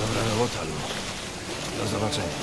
Dobra robota, Lu. Do zobaczenia.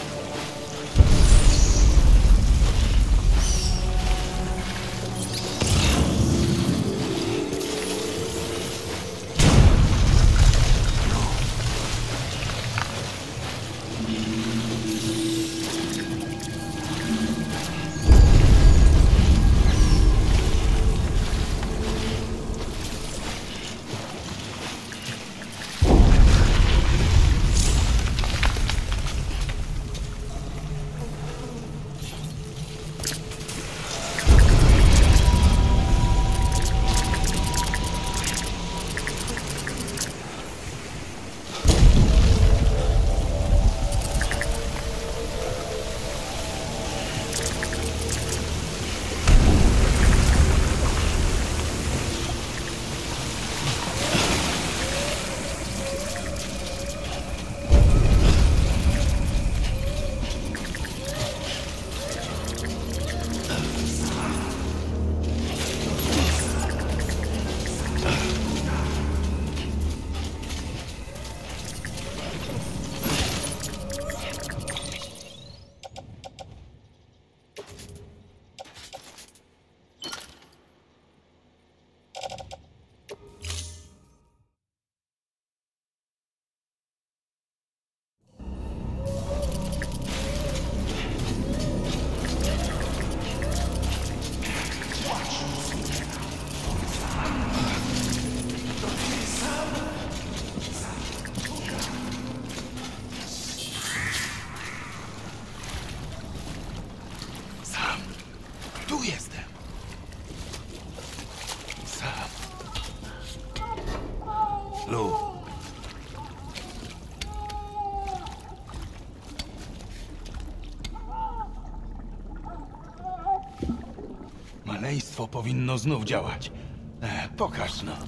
Tu jestem. Sam. Lu. Maleństwo powinno znów działać. Pokaż no.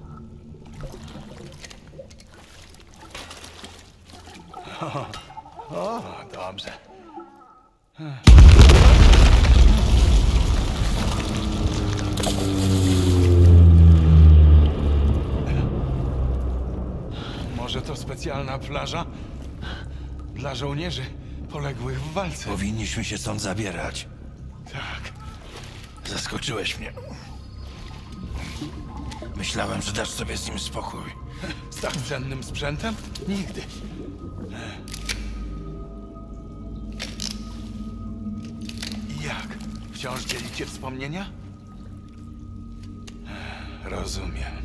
O, dobrze. Może to specjalna plaża dla żołnierzy poległych w walce. Powinniśmy się stąd zabierać. Tak. Zaskoczyłeś mnie. Myślałem, że dasz sobie z nim spokój. Z tak cennym sprzętem? Nigdy. Jak? Wciąż dzielicie wspomnienia? Rozumiem.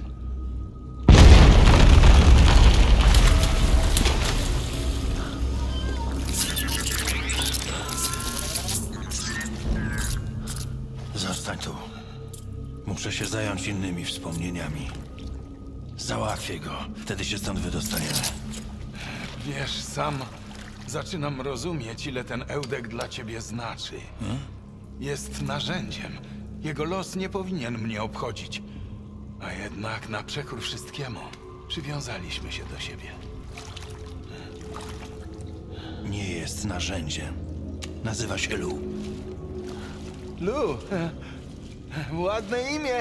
Zostań tu. Muszę się zająć innymi wspomnieniami. Załatwię go. Wtedy się stąd wydostaniemy. Wiesz, sam zaczynam rozumieć, ile ten Eudek dla ciebie znaczy. Jest narzędziem. Jego los nie powinien mnie obchodzić. A jednak na przekór wszystkiemu przywiązaliśmy się do siebie. Nie jest narzędziem. Nazywa się Lu. Lu, ładne imię.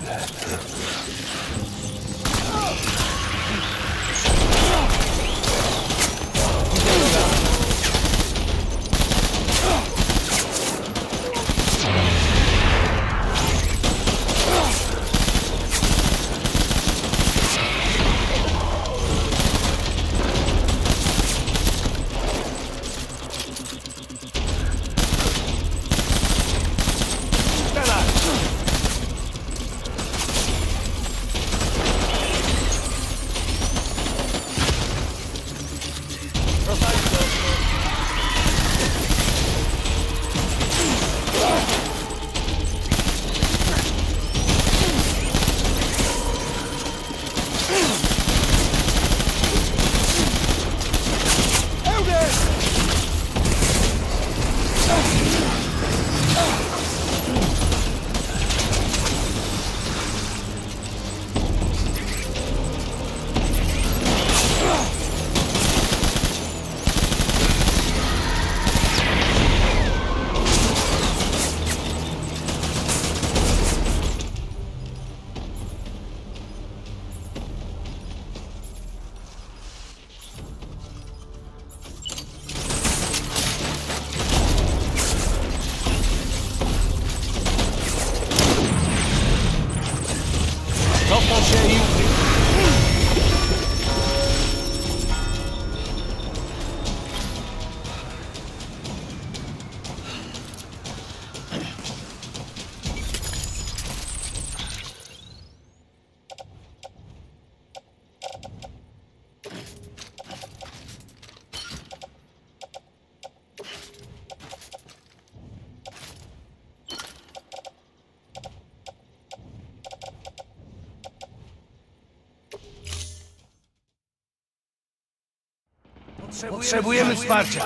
Potrzebujemy wsparcia.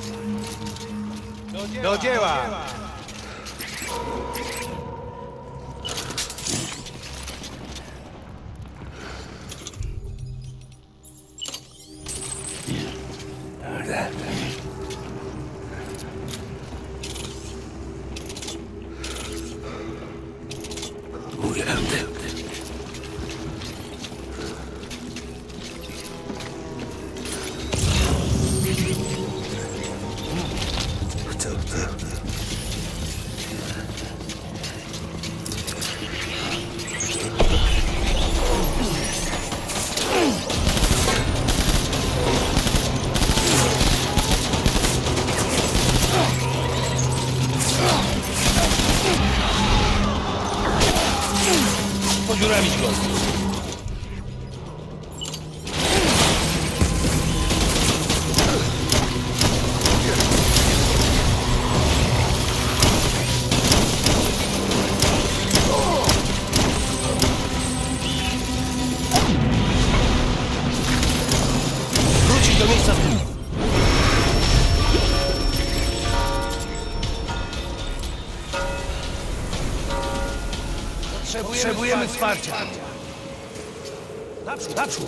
Do dzieła! Podziuramić go! Wrócić do miejsca zbójki! Potrzebujemy wsparcia. Naprzód, naprzód!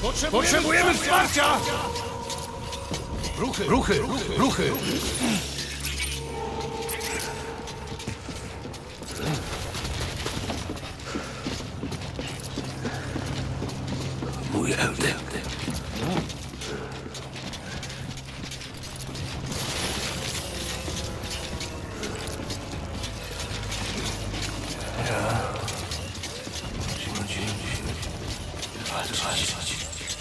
Potrzebujemy wsparcia! Ruchy! Mój Eldek. Walczyć.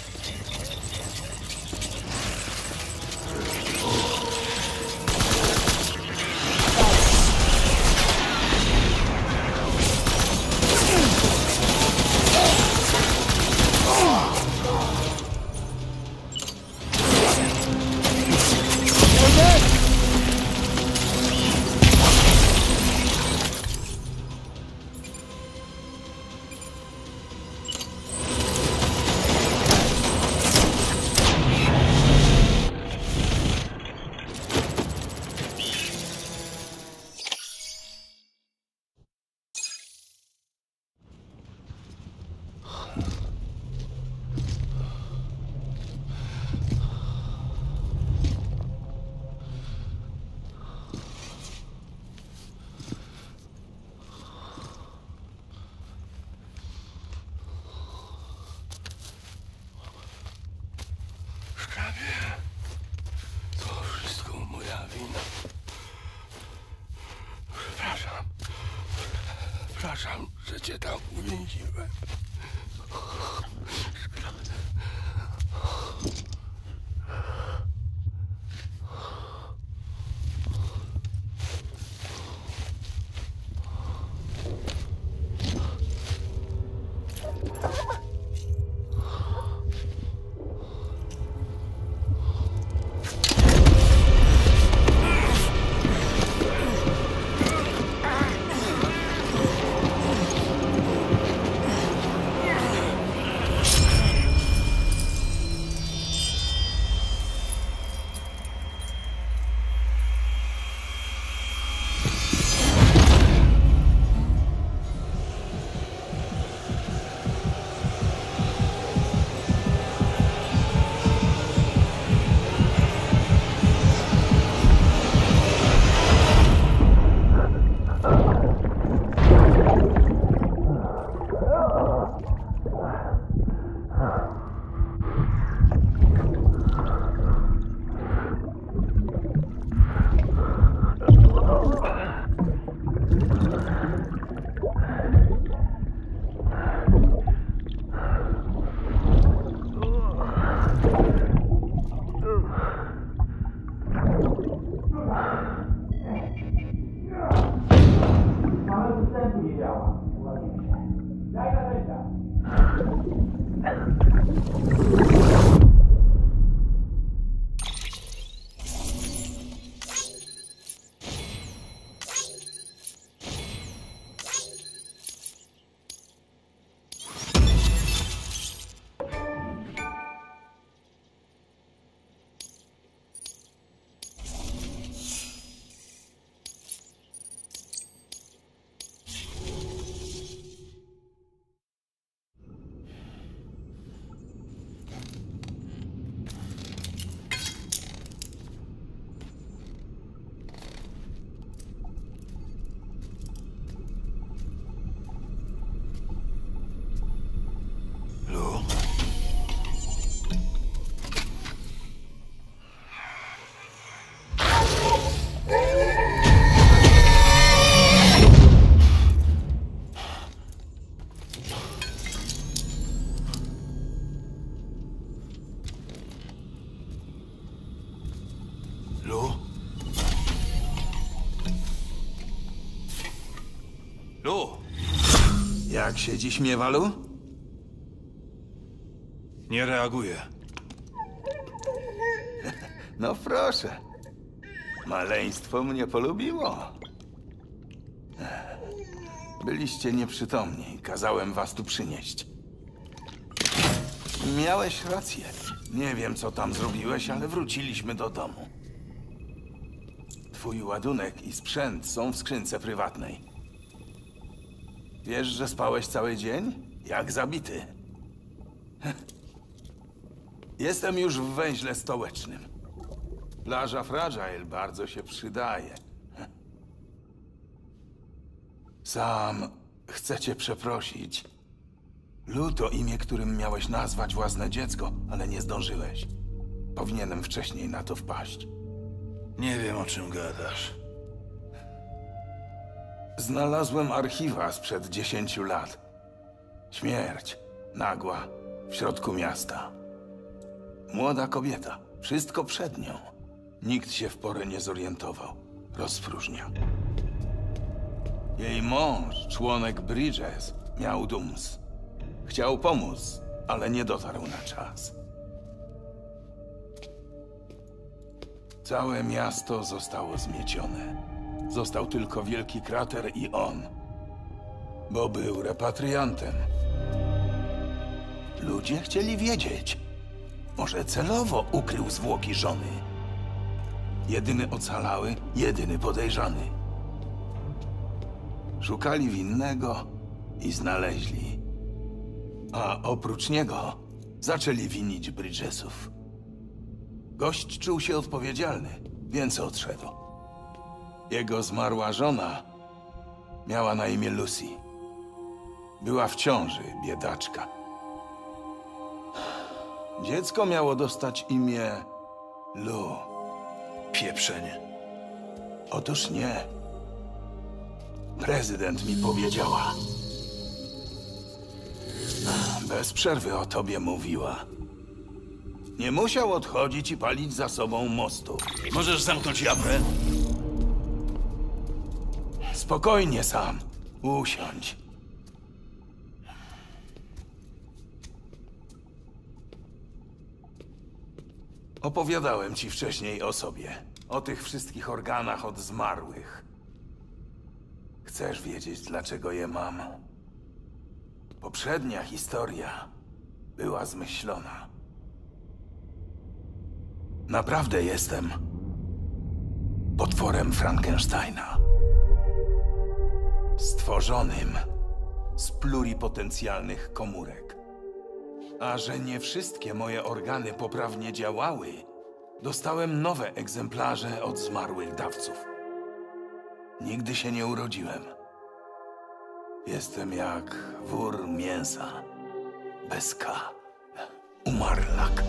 To wszystko moja wina. Przepraszam, że cię tam uwięziłem. Jak się dziś miewalu? Nie reaguje. No proszę. Maleństwo mnie polubiło. Byliście nieprzytomni. Kazałem was tu przynieść. Miałeś rację. Nie wiem, co tam zrobiłeś, ale wróciliśmy do domu. Twój ładunek i sprzęt są w skrzynce prywatnej. Wiesz, że spałeś cały dzień? Jak zabity. Jestem już w węźle stołecznym. Plaża Fragile bardzo się przydaje. Sam chcę cię przeprosić. Lu to imię, którym miałeś nazwać własne dziecko, ale nie zdążyłeś. Powinienem wcześniej na to wpaść. Nie wiem, o czym gadasz. Znalazłem archiwa sprzed 10 lat. Śmierć. Nagła. W środku miasta. Młoda kobieta. Wszystko przed nią. Nikt się w porę nie zorientował. Rozpróżnia. Jej mąż, członek Bridges, miał dums. Chciał pomóc, ale nie dotarł na czas. Całe miasto zostało zmiecione. Został tylko wielki krater i on, bo był repatriantem. Ludzie chcieli wiedzieć. Może celowo ukrył zwłoki żony. Jedyny ocalały, jedyny podejrzany. Szukali winnego i znaleźli. A oprócz niego zaczęli winić Bridgesów. Gość czuł się odpowiedzialny, więc odszedł. Jego zmarła żona miała na imię Lucy. Była w ciąży, biedaczka. Dziecko miało dostać imię Lu. Pieprzenie. Otóż nie. Prezydent mi powiedziała. Bez przerwy o tobie mówiła. Nie musiał odchodzić i palić za sobą mostu. Możesz zamknąć japę? Spokojnie, Sam. Usiądź. Opowiadałem ci wcześniej o sobie. O tych wszystkich organach od zmarłych. Chcesz wiedzieć, dlaczego je mam? Poprzednia historia była zmyślona. Naprawdę jestem potworem Frankensteina. Stworzonym z pluripotencjalnych komórek. A że nie wszystkie moje organy poprawnie działały, dostałem nowe egzemplarze od zmarłych dawców. Nigdy się nie urodziłem. Jestem jak wór mięsa. Bez K. Umarlak.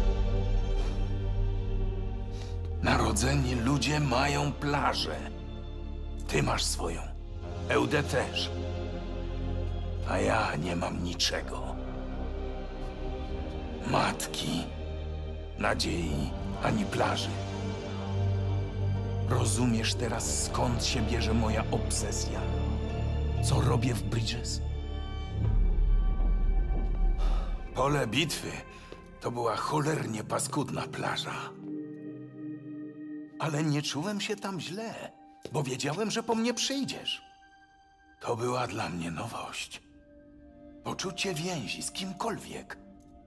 Narodzeni ludzie mają plażę. Ty masz swoją. Eudę też. A ja nie mam niczego. Matki, nadziei, ani plaży. Rozumiesz teraz, skąd się bierze moja obsesja? Co robię w Bridges? Pole bitwy to była cholernie paskudna plaża. Ale nie czułem się tam źle, bo wiedziałem, że po mnie przyjdziesz. To była dla mnie nowość. Poczucie więzi z kimkolwiek.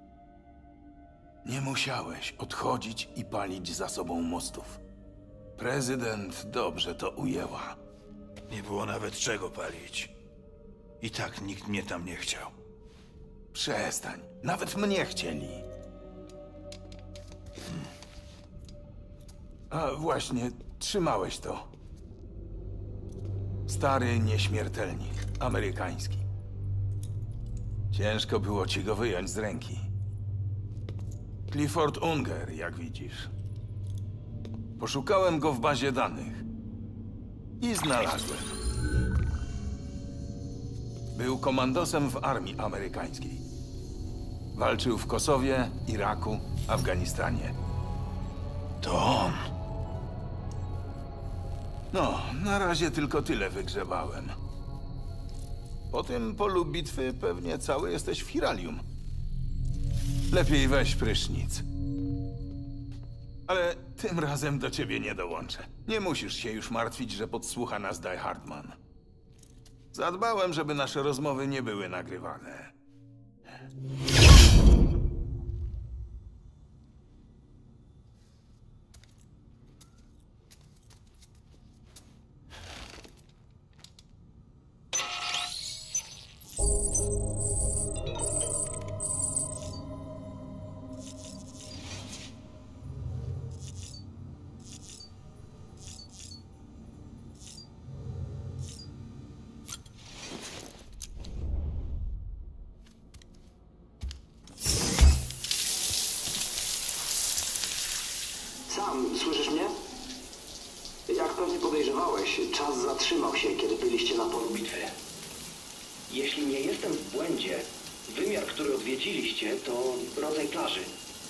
Nie musiałeś odchodzić i palić za sobą mostów. Prezydent dobrze to ujęła. Nie było nawet czego palić. I tak nikt mnie tam nie chciał. Przestań. Nawet mnie chcieli. A właśnie, trzymałeś to. Stary nieśmiertelnik, amerykański. Ciężko było ci go wyjąć z ręki. Clifford Unger, jak widzisz. Poszukałem go w bazie danych. I znalazłem. Był komandosem w armii amerykańskiej. Walczył w Kosowie, Iraku, Afganistanie. To on. No, na razie tylko tyle wygrzebałem. Po tym polu bitwy pewnie cały jesteś w Hiralium. Lepiej weź prysznic. Ale tym razem do ciebie nie dołączę. Nie musisz się już martwić, że podsłucha nas Die Hardman. Zadbałem, żeby nasze rozmowy nie były nagrywane. Sam, słyszysz mnie? Jak pewnie podejrzewałeś, czas zatrzymał się, kiedy byliście na polu bitwy. Jeśli nie jestem w błędzie, wymiar, który odwiedziliście, to rodzaj plaży.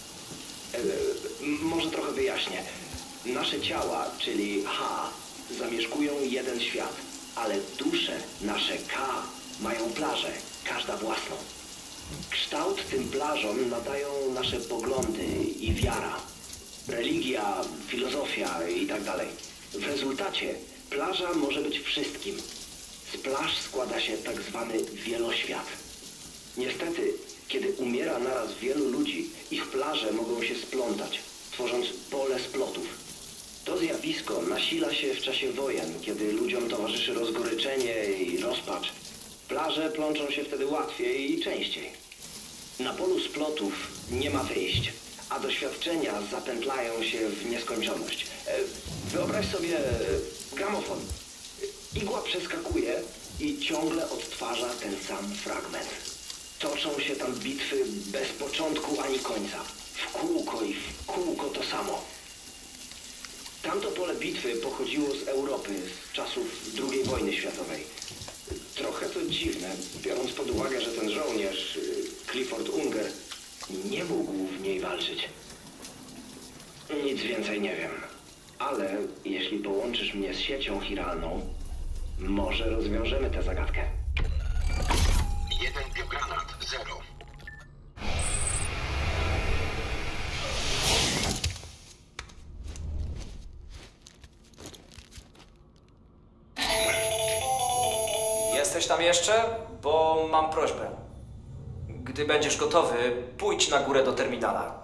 Może trochę wyjaśnię. Nasze ciała, czyli H, zamieszkują jeden świat, ale dusze, nasze K, mają plażę, każda własną. Kształt tym plażom nadają nasze poglądy i wiara. Religia, filozofia i tak dalej. W rezultacie plaża może być wszystkim. Z plaż składa się tak zwany wieloświat. Niestety, kiedy umiera naraz wielu ludzi, ich plaże mogą się splątać, tworząc pole splotów. To zjawisko nasila się w czasie wojen, kiedy ludziom towarzyszy rozgoryczenie i rozpacz. Plaże plączą się wtedy łatwiej i częściej. Na polu splotów nie ma wyjść, a doświadczenia zapętlają się w nieskończoność. Wyobraź sobie gramofon. Igła przeskakuje i ciągle odtwarza ten sam fragment. Toczą się tam bitwy bez początku ani końca. W kółko i w kółko to samo. Tamto pole bitwy pochodziło z Europy, z czasów II wojny światowej. Trochę to dziwne, biorąc pod uwagę, że ten żołnierz, Clifford Unger, nie mógł w niej walczyć. Nic więcej nie wiem, ale jeśli połączysz mnie z siecią chiralną, może rozwiążemy tę zagadkę. 1 biogranat, 0. Jesteś tam jeszcze? Bo mam prośbę. Gdy będziesz gotowy, pójdź na górę do terminala.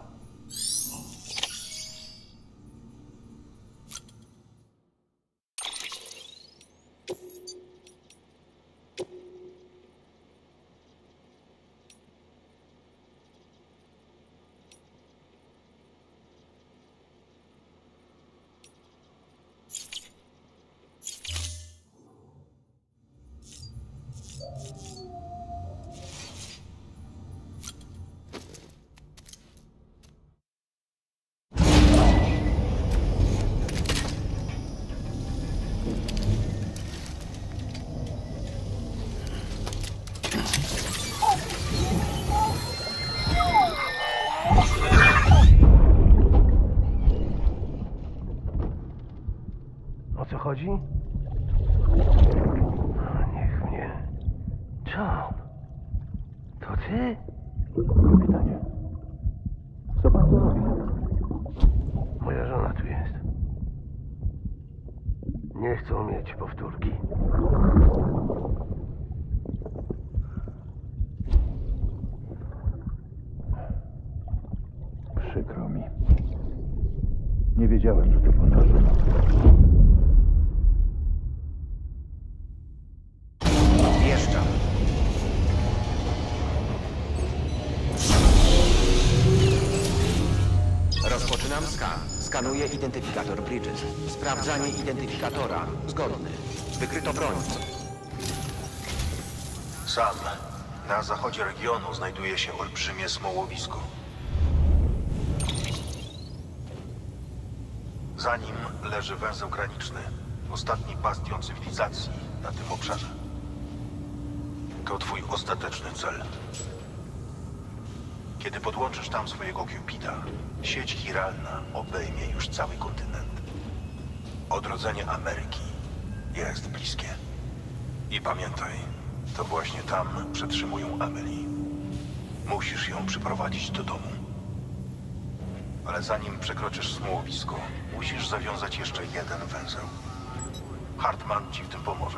O co chodzi? Niech mnie. John! To ty? Kapitanie. Co pan tu robi? Moja żona tu jest. Nie chcą mieć powtórki. Przykro mi. Nie wiedziałem, że to ponadto. Wjeżdżam. Rozpoczynam skan. Skanuję identyfikator Bridges. Sprawdzanie identyfikatora. Zgodny. Wykryto broń. Sam, na zachodzie regionu znajduje się olbrzymie smołowisko. Za nim leży węzeł graniczny, ostatni bastion cywilizacji na tym obszarze. To twój ostateczny cel. Kiedy podłączysz tam swojego Cupida, sieć chiralna obejmie już cały kontynent. Odrodzenie Ameryki jest bliskie. I pamiętaj, to właśnie tam przetrzymują Amelie. Musisz ją przyprowadzić do domu. Ale zanim przekroczysz smołowisko, musisz zawiązać jeszcze jeden węzeł. Hartman ci w tym pomoże.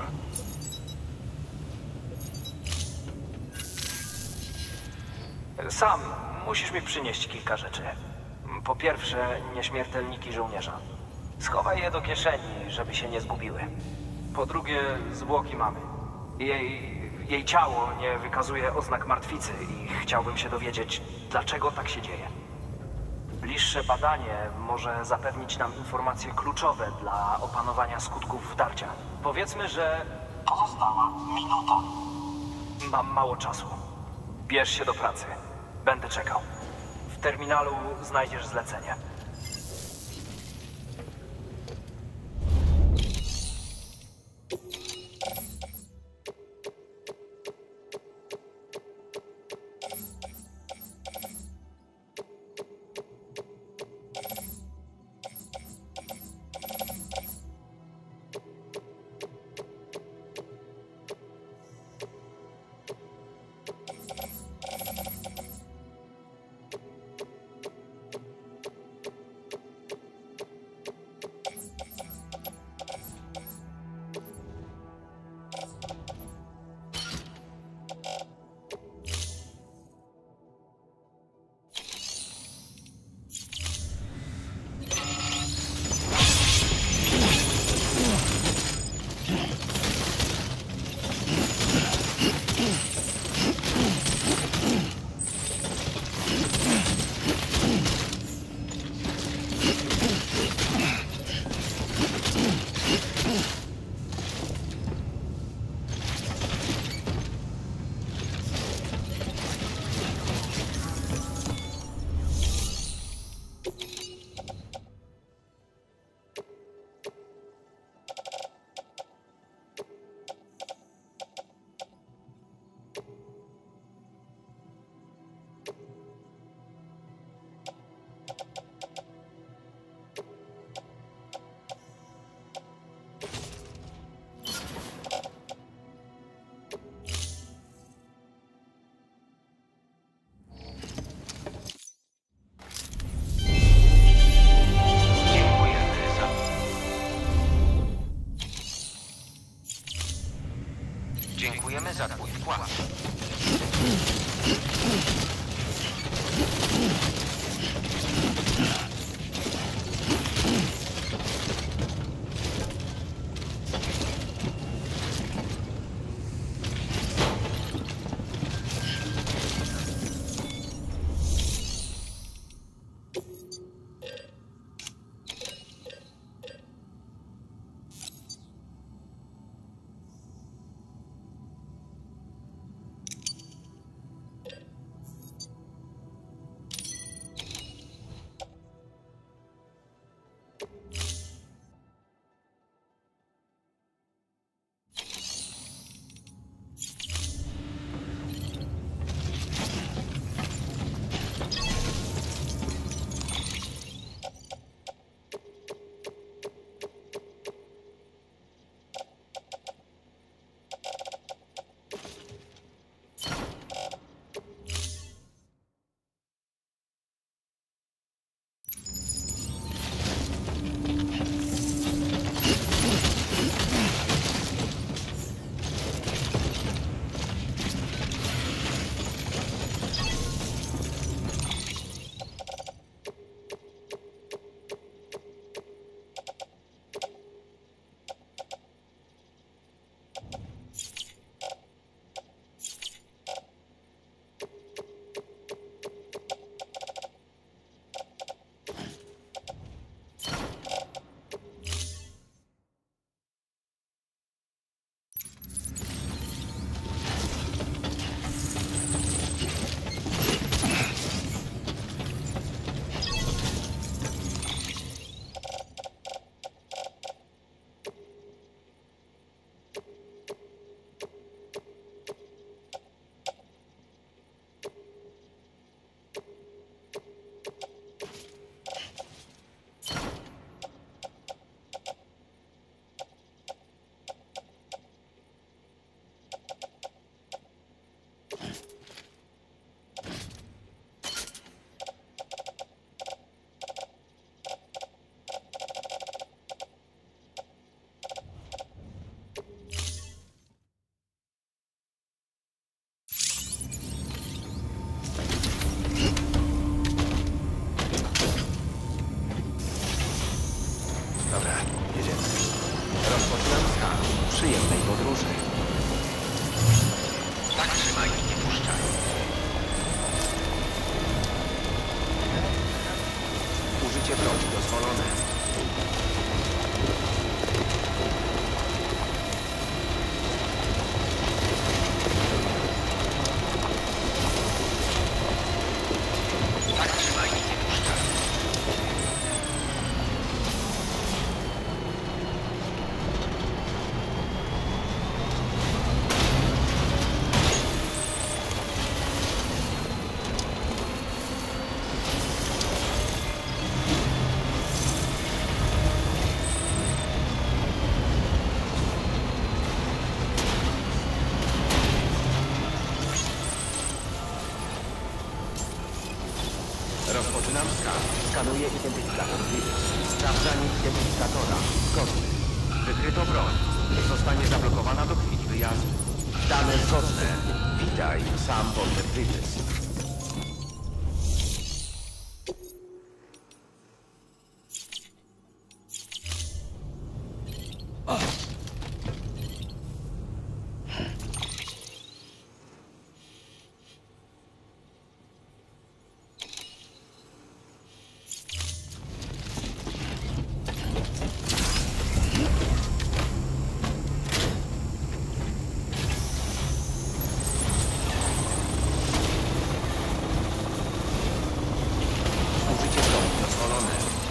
Sam, musisz mi przynieść kilka rzeczy. Po pierwsze, nieśmiertelniki żołnierza. Schowaj je do kieszeni, żeby się nie zgubiły. Po drugie, zwłoki mamy. Jej ciało nie wykazuje oznak martwicy i chciałbym się dowiedzieć, dlaczego tak się dzieje. Bliższe badanie może zapewnić nam informacje kluczowe dla opanowania skutków wdarcia. Powiedzmy, że pozostała minuta. Mam mało czasu. Bierz się do pracy. Będę czekał. W terminalu znajdziesz zlecenie. Dobra, jedziemy. Rozpoczynam skan przyjemnej podróży. Tak trzymaj i nie puszczaj. Użycie broni dozwolone. Tak trzymaj i nie puszczaj. Rozpoczynam skan. Skanuję identyfikator Bridges. Sprawdzanie identyfikatora. Zgodny. Wykryto broń. Zostanie zablokowana do chwili wyjazdu. Dane zgodne. Witaj, Sam Walter Bridges. Użycie broni dozwolone.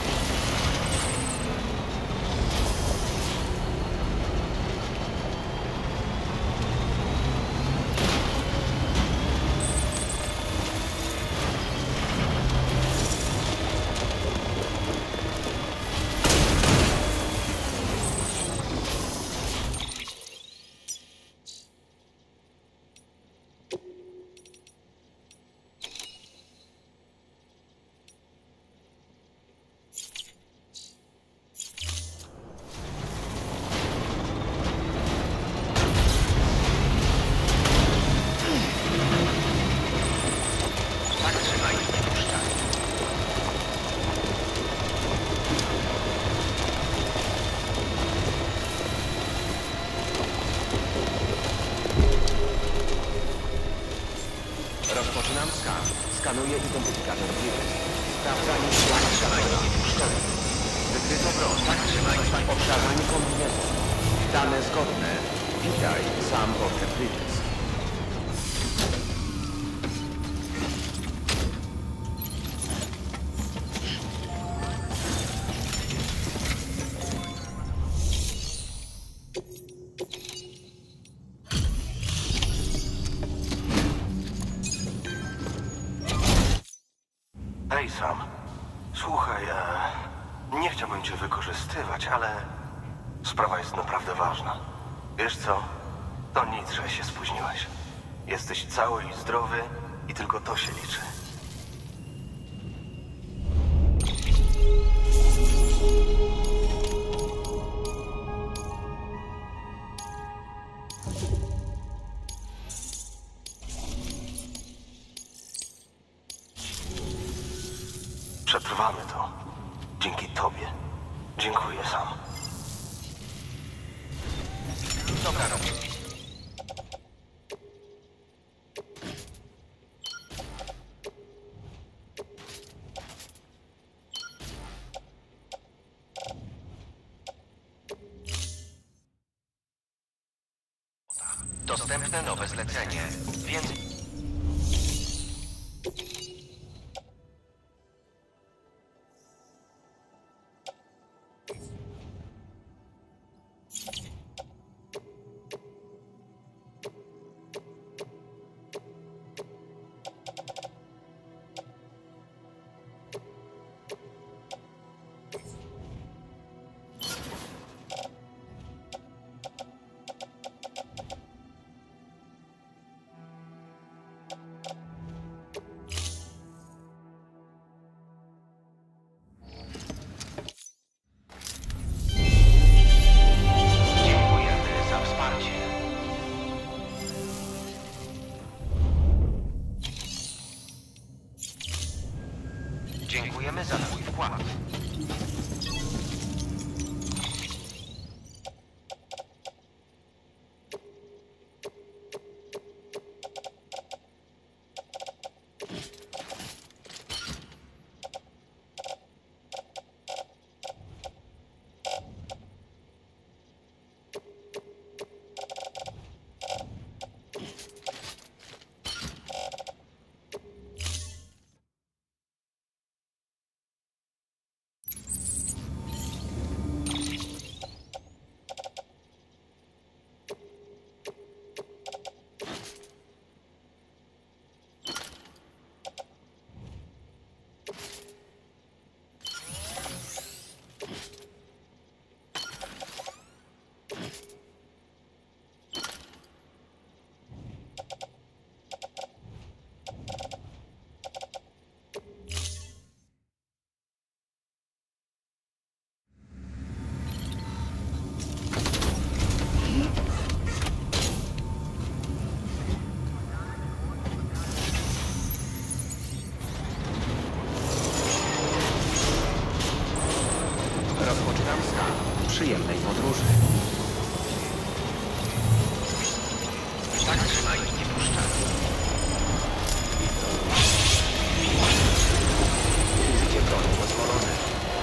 Tak trzymaj i nie puszczaj. Rozpoczynam skan. Skanuję identyfikator Bridges. Sprawdzanie identyfikatora. Wykryto broń. Tak trzymaj. Obsadzanie kombinezonu. Dane zgodne. Witaj, Sam Walter Bridges. Hej, Sam. Słuchaj, nie chciałbym cię wykorzystywać, ale sprawa jest naprawdę ważna. Wiesz co? To nic, że się spóźniłeś. Jesteś cały i zdrowy i tylko to się liczy. Przetrwamy to. Dzięki tobie. Dziękuję, Sam. Dobra robota. Dostępne nowe zlecenie. Więcej... Rozpoczynam skan. Przyjemnej podróży. Tak trzymaj, nie puszczaj. Użycie broni pozwolone.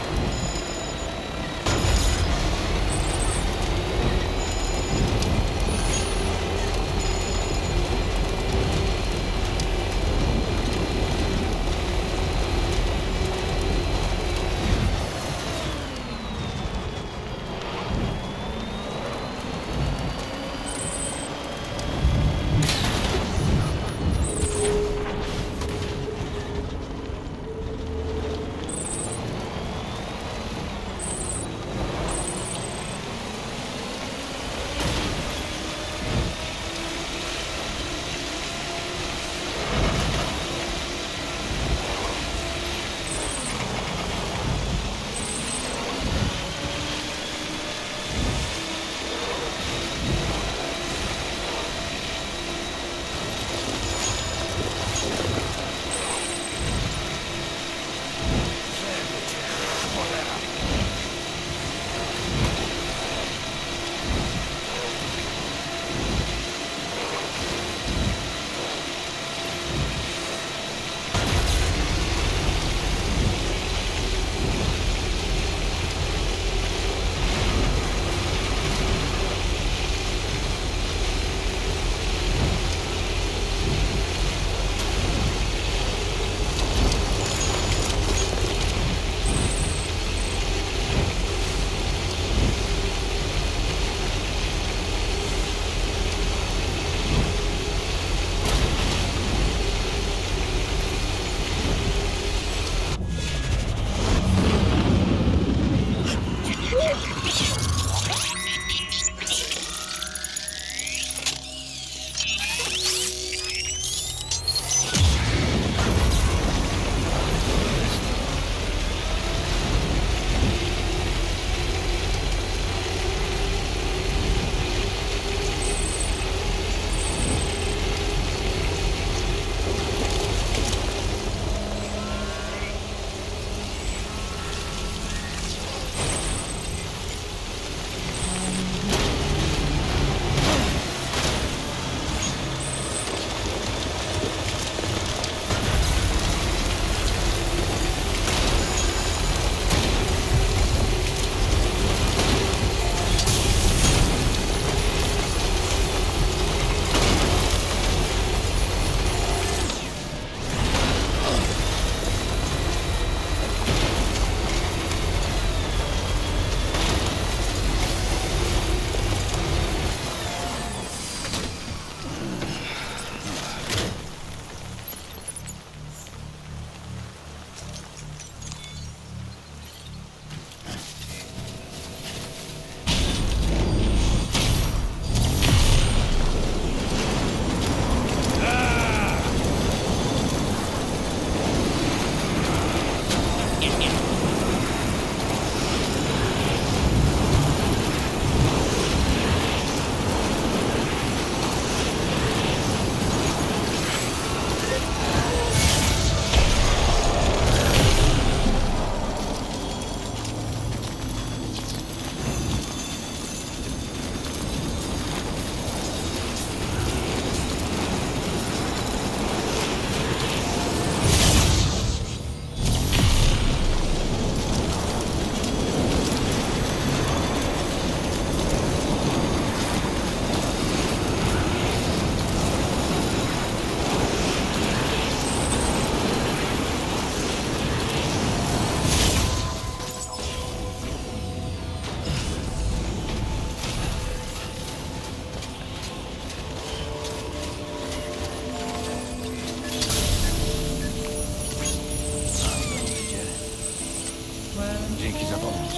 Dzięki za pomoc.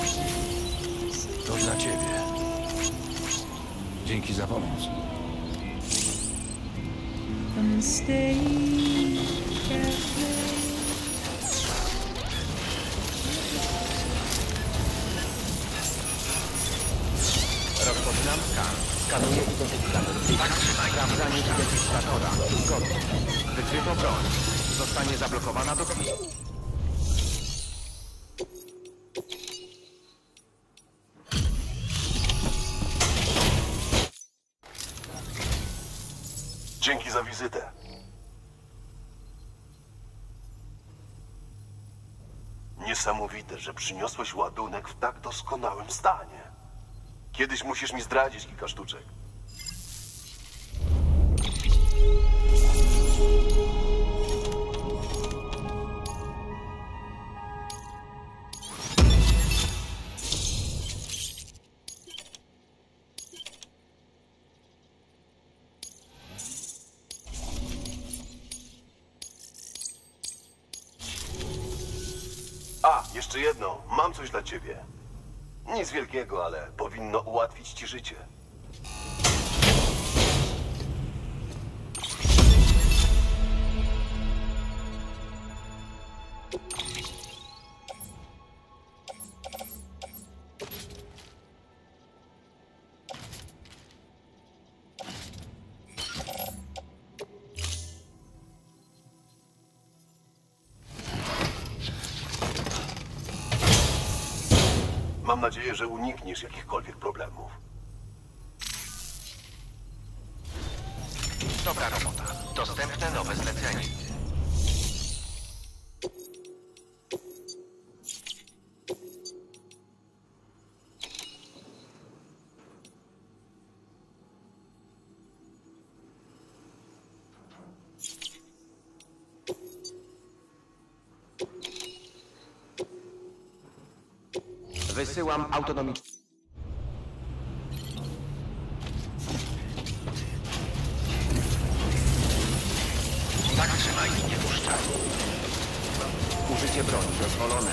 To dla ciebie. Dzięki za pomoc. Rozpoczynam skan. Skanuję identyfikator. Sprawdzanie identyfikatora. Zgodnie. Wykryto broń. Zostanie zablokowana do chwili. Dzięki za wizytę. Niesamowite, że przyniosłeś ładunek w tak doskonałym stanie. Kiedyś musisz mi zdradzić kilka sztuczek. A, jeszcze jedno. Mam coś dla ciebie. Nic wielkiego, ale powinno ułatwić ci życie. Mam nadzieję, że unikniesz jakichkolwiek problemów. Dobra robota. Dostępne nowe zlecenie. Wysyłam autonomiczny. Tak trzymaj i nie puszczaj. Użycie broni dozwolone.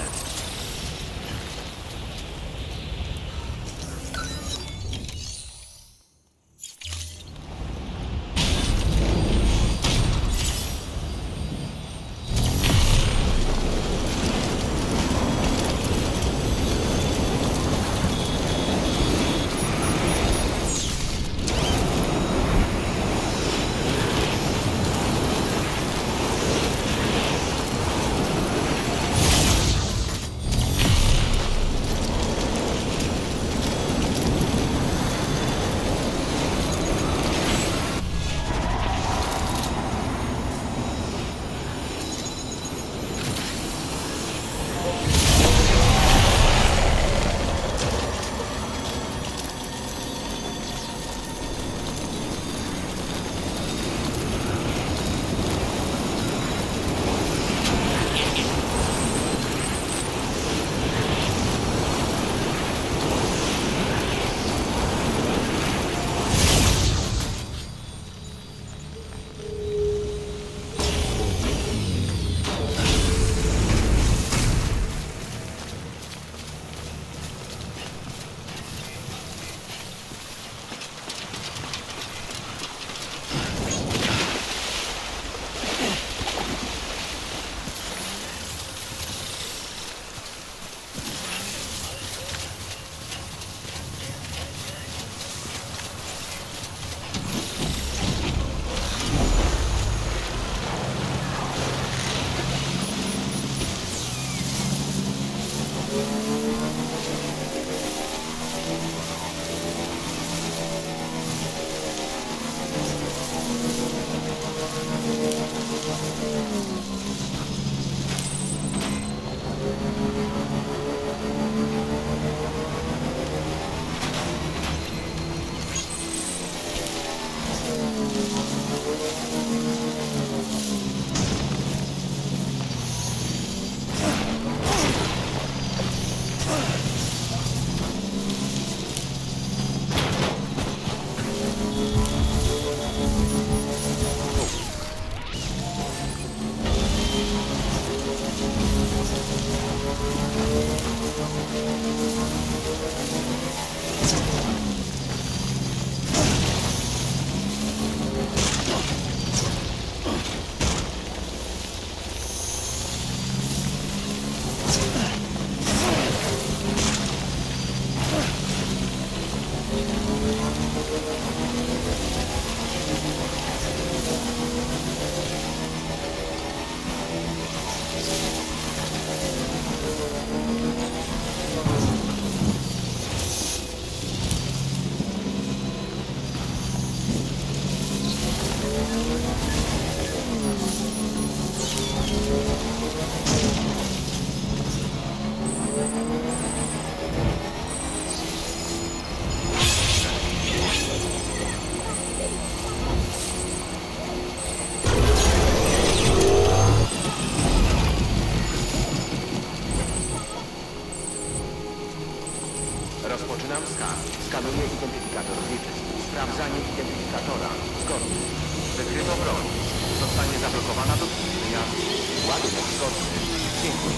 Rozpoczynam skan. Skanuję identyfikator Ripley. Sprawdzanie identyfikatora. Zgodnie. Wykryto broń. Zostanie zablokowana do wyjazdu. Ładunek zgodny. Dziękuję.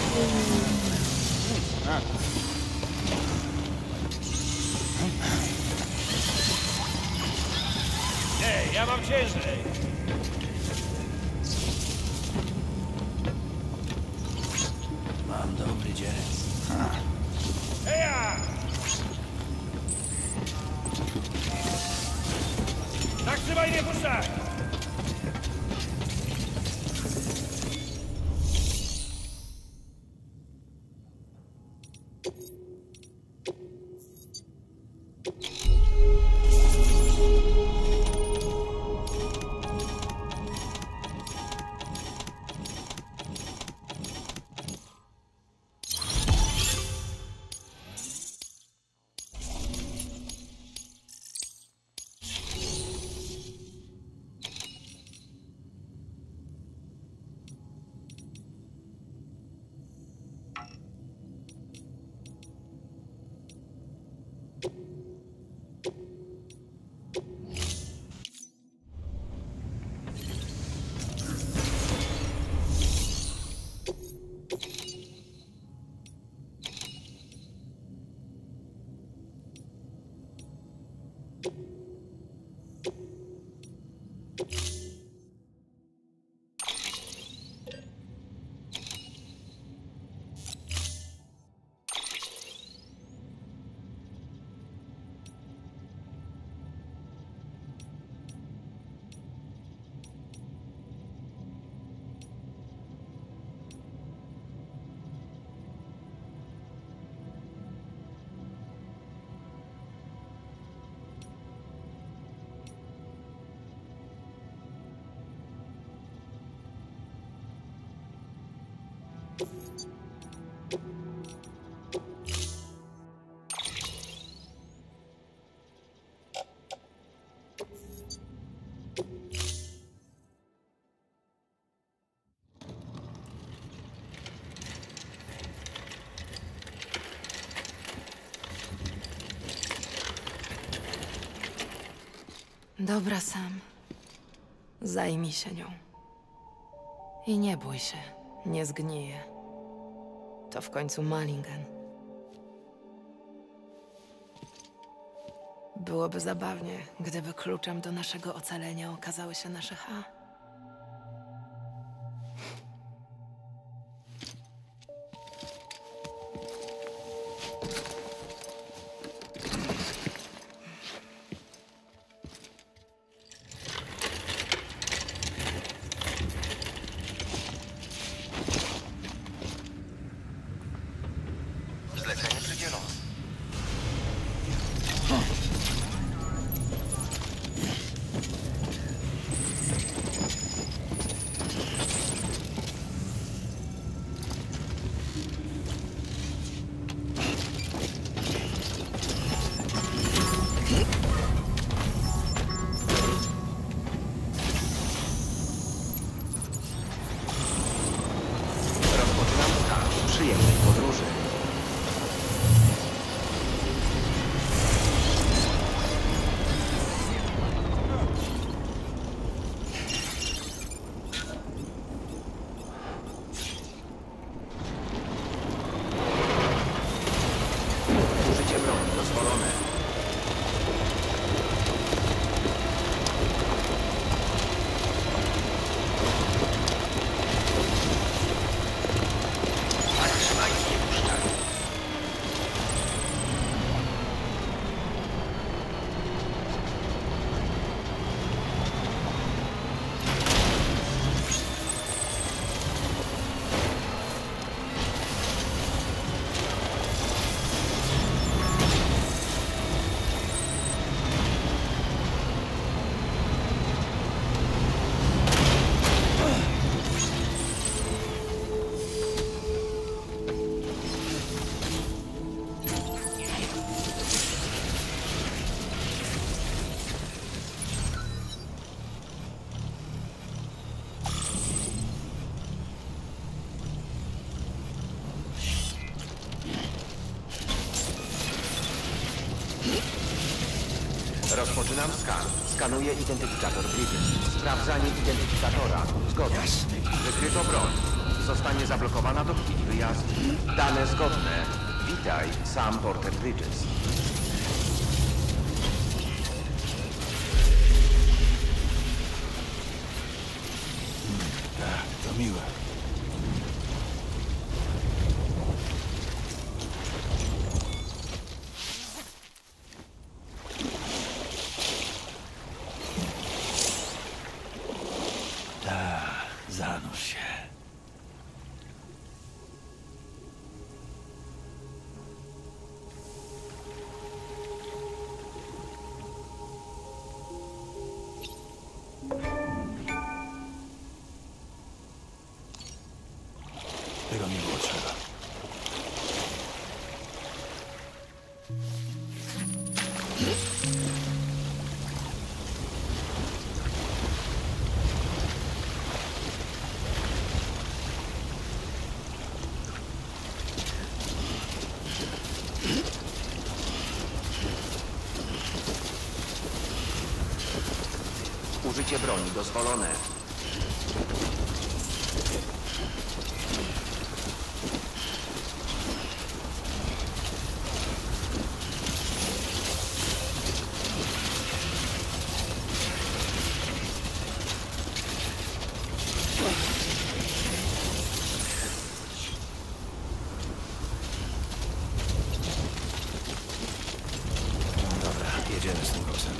Ej, ja mam ciężej. Mam dobry dzień. Heja! Tak trzymaj, nie puszczaj! Dobra, Sam. Zajmij się nią. I nie bój się, nie zgnije. To w końcu Mulligan. Byłoby zabawnie, gdyby kluczem do naszego ocalenia okazały się nasze H. Zlecenie przydzielone. Rozpoczynam skan. Skanuję identyfikator Bridges. Sprawdzanie identyfikatora. Zgodne. Wykryto broń. Zostanie zablokowana do chwili wyjazdu. Dane zgodne. Witaj, Sam Porter Bridges. Tak, to miłe. Tak, zanurz się. Tego mi było trzeba. Użycie broni dozwolone. Dobra, jedziemy z tym koksem.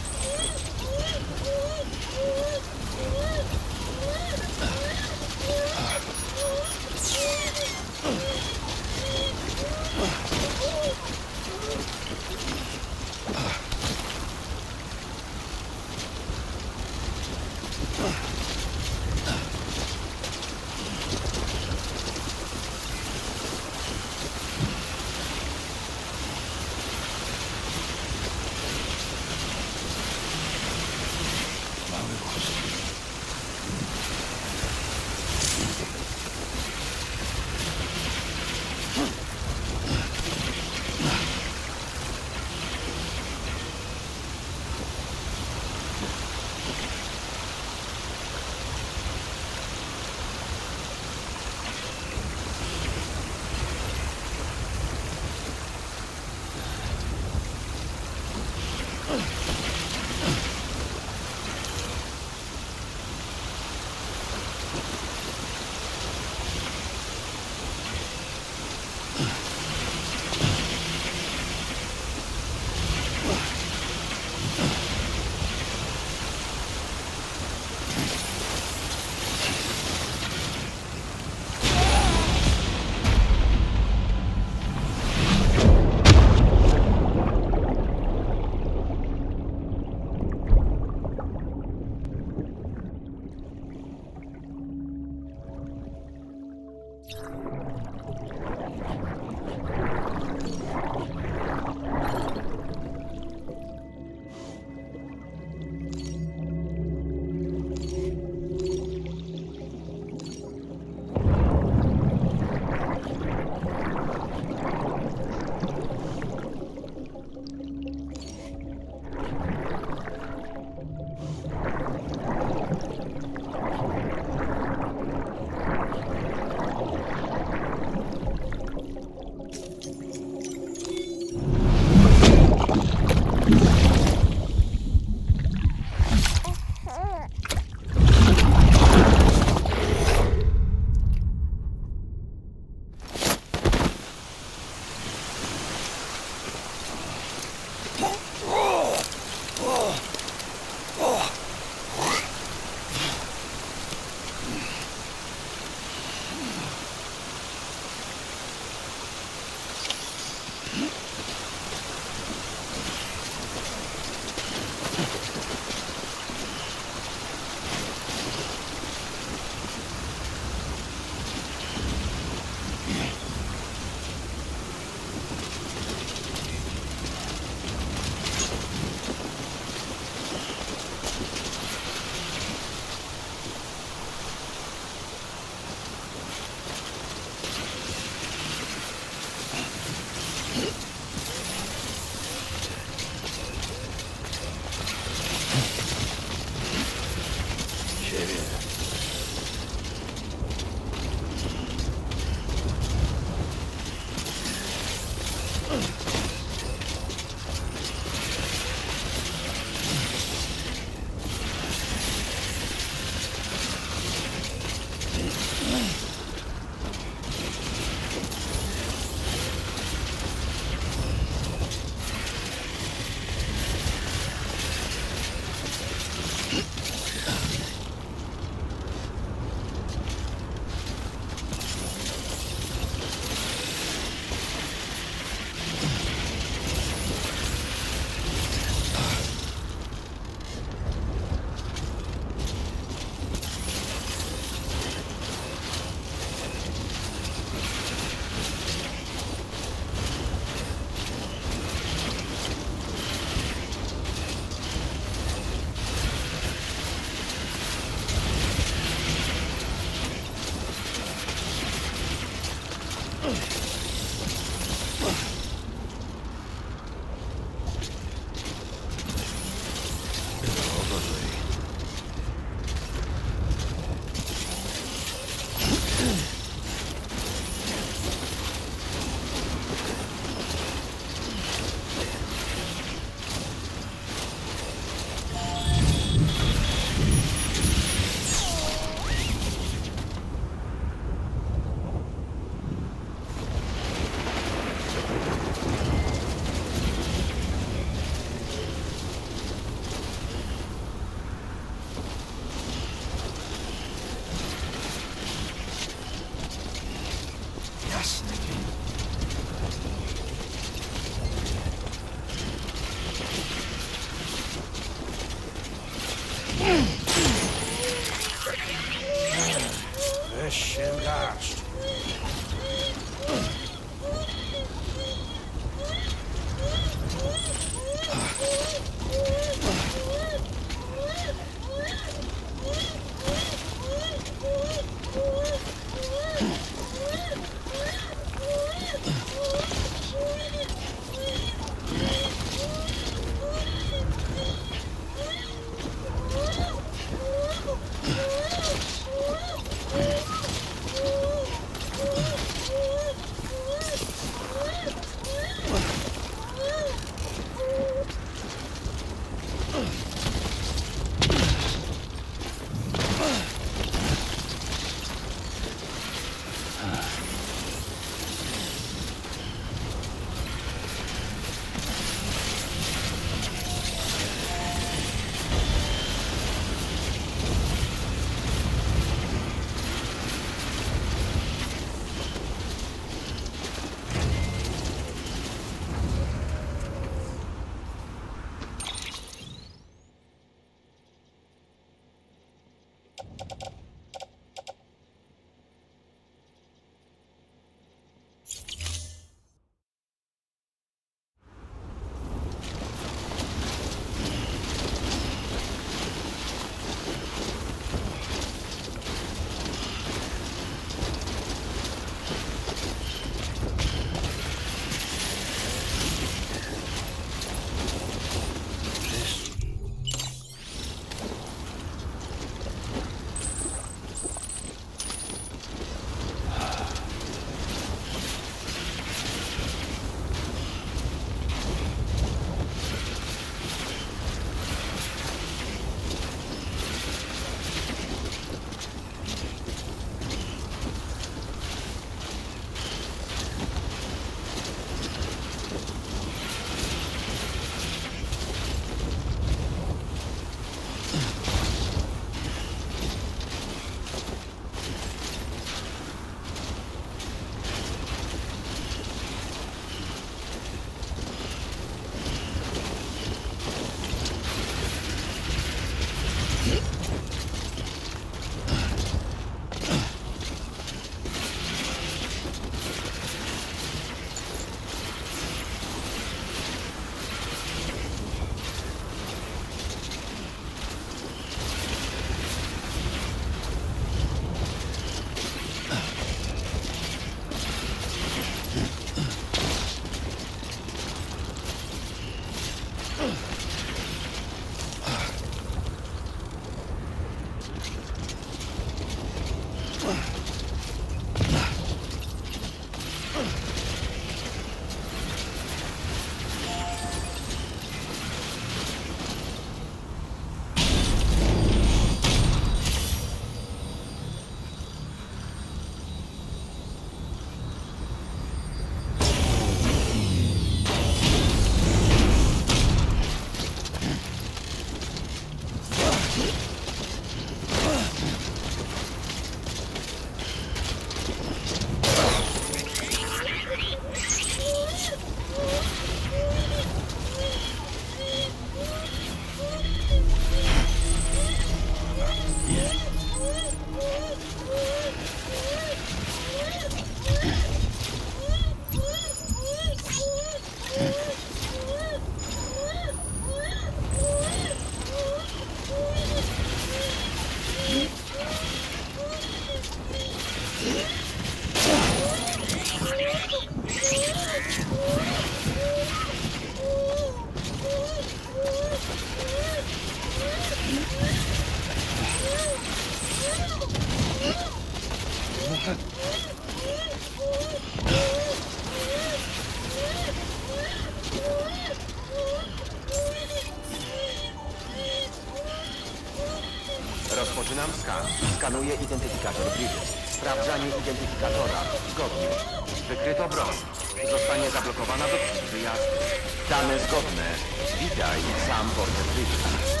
Skanuję identyfikator Bridges. Sprawdzanie identyfikatora. Zgodnie. Wykryto broń. Zostanie zablokowana do chwili wyjazdu. Dane zgodne. Witaj, sam Porter Bridges.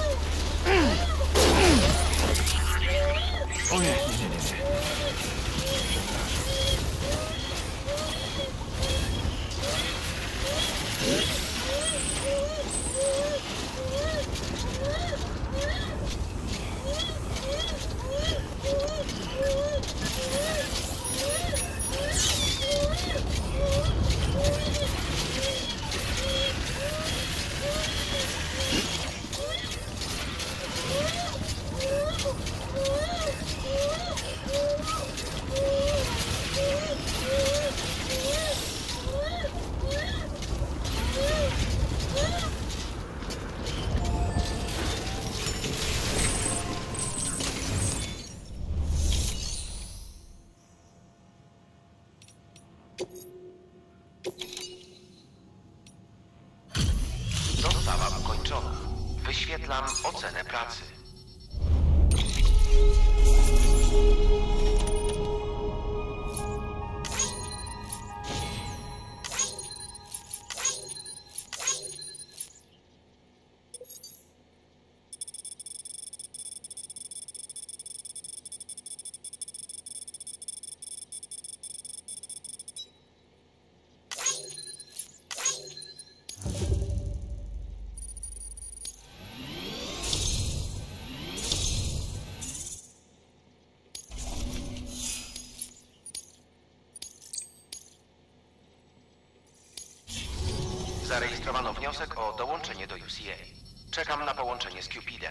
O nie, nie. Dostawa ukończona. Wyświetlam ocenę pracy. Zarejestrowano wniosek o dołączenie do UCA. Czekam na połączenie z Cupidem.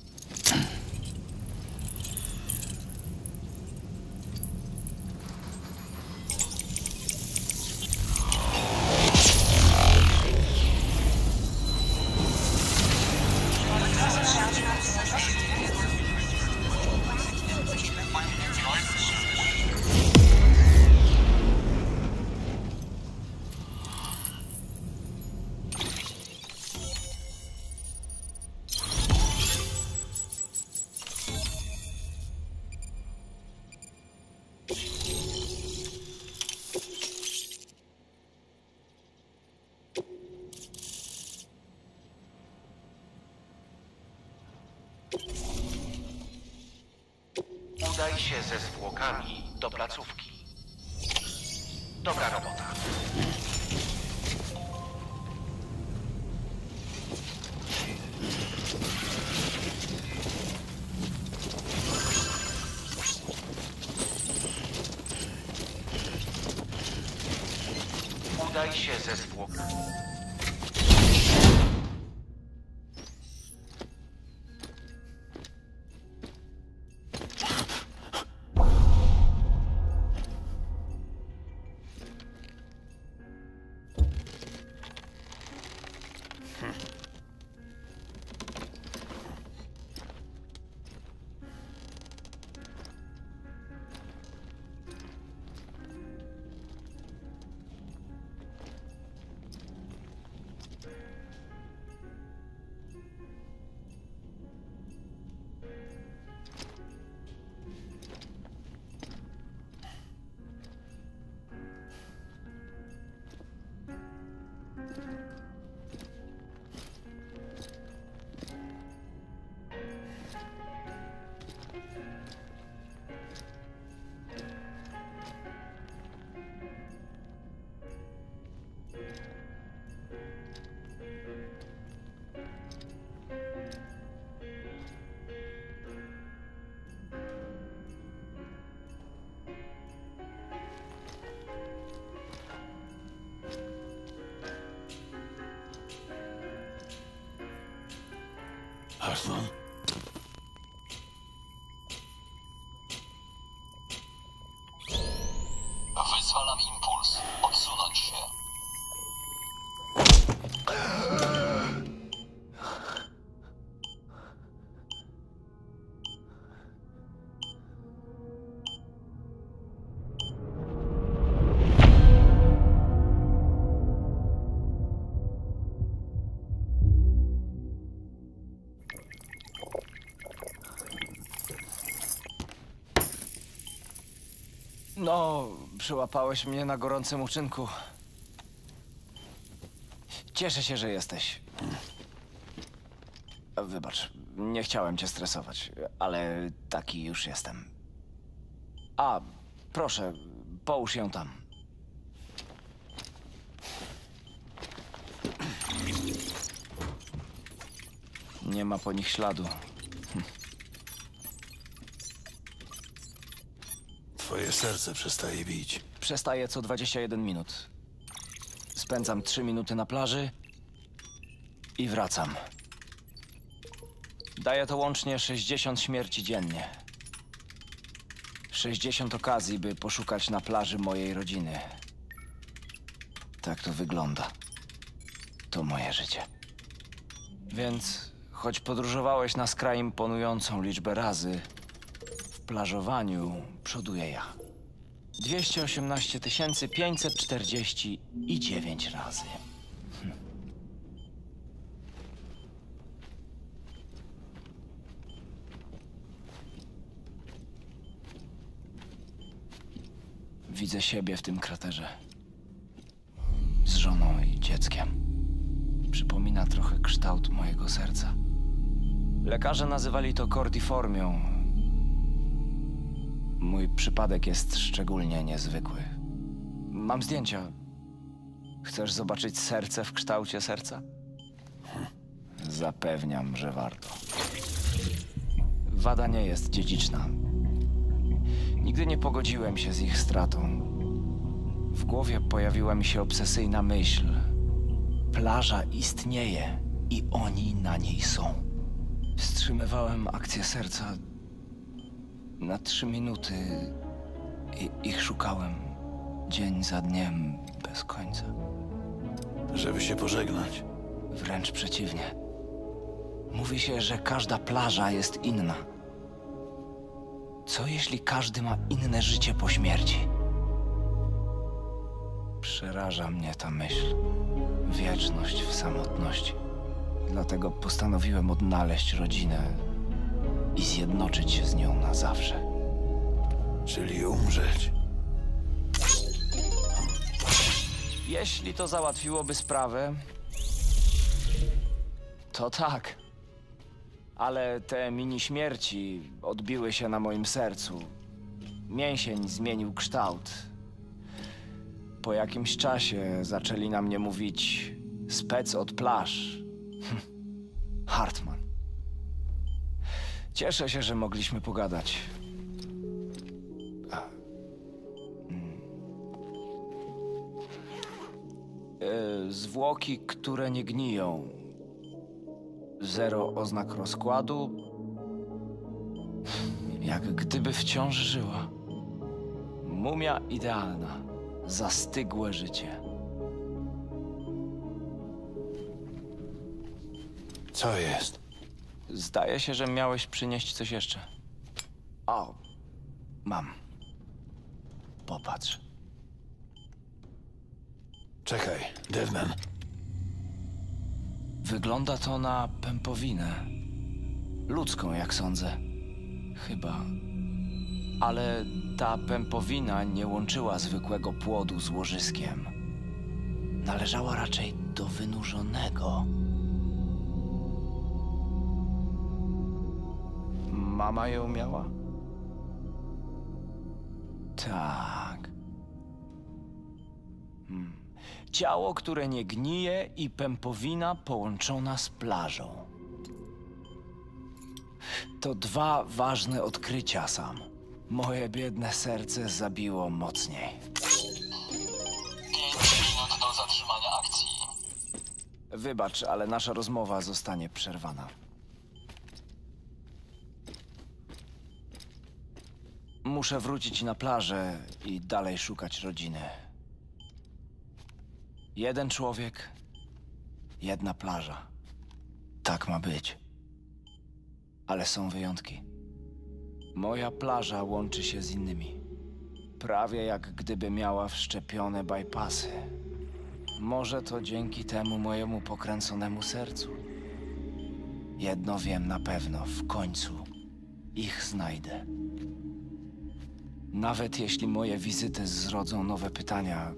Udaj się ze zwłokami do placówki. Dobra robota. Udaj się ze zwłokami. Arslan? Wyzwalam impuls. Odsunąć się. No, przyłapałeś mnie na gorącym uczynku. Cieszę się, że jesteś. Wybacz, nie chciałem cię stresować, ale taki już jestem. A, proszę, połóż ją tam. Nie ma po nich śladu. Twoje serce przestaje bić. Przestaję co 21 minut. Spędzam 3 minuty na plaży i wracam. Daję to łącznie 60 śmierci dziennie. 60 okazji, by poszukać na plaży mojej rodziny. Tak to wygląda. To moje życie. Więc, choć podróżowałeś na skraj imponującą liczbę razy, w plażowaniu przoduję ja. 218 549 razy. Widzę siebie w tym kraterze. Z żoną i dzieckiem. Przypomina trochę kształt mojego serca. Lekarze nazywali to kordiformią. Mój przypadek jest szczególnie niezwykły. Mam zdjęcia. Chcesz zobaczyć serce w kształcie serca? Zapewniam, że warto. Wada nie jest dziedziczna. Nigdy nie pogodziłem się z ich stratą. W głowie pojawiła mi się obsesyjna myśl. Plaża istnieje i oni na niej są. Wstrzymywałem akcję serca na 3 minuty i ich szukałem dzień za dniem bez końca. Żeby się pożegnać. Wręcz przeciwnie. Mówi się, że każda plaża jest inna. Co jeśli każdy ma inne życie po śmierci? Przeraża mnie ta myśl. Wieczność w samotności. Dlatego postanowiłem odnaleźć rodzinę i zjednoczyć się z nią na zawsze. Czyli umrzeć. Jeśli to załatwiłoby sprawę, to tak. Ale te mini śmierci odbiły się na moim sercu. Mięsień zmienił kształt. Po jakimś czasie zaczęli na mnie mówić spec od plaż. Hartman. Cieszę się, że mogliśmy pogadać. Zwłoki, które nie gniją. 0 oznak rozkładu. Jak gdyby wciąż żyła. Mumia idealna. Zastygłe życie. Co jest? Zdaje się, że miałeś przynieść coś jeszcze. O, mam. Popatrz. Czekaj, Deadman. Wygląda to na pępowinę. Ludzką, jak sądzę. Chyba. Ale ta pępowina nie łączyła zwykłego płodu z łożyskiem. Należała raczej do wynurzonego. Mama ją miała? Tak. Ciało, które nie gnije i pępowina połączona z plażą. To 2 ważne odkrycia, Sam. Moje biedne serce zabiło mocniej. 5 minut do zatrzymania akcji. Wybacz, ale nasza rozmowa zostanie przerwana. Muszę wrócić na plażę i dalej szukać rodziny. 1 człowiek, 1 plaża. Tak ma być. Ale są wyjątki. Moja plaża łączy się z innymi. Prawie jak gdyby miała wszczepione bypassy. Może to dzięki temu mojemu pokręconemu sercu. Jedno wiem na pewno, w końcu ich znajdę. Nawet jeśli moje wizyty zrodzą nowe pytania,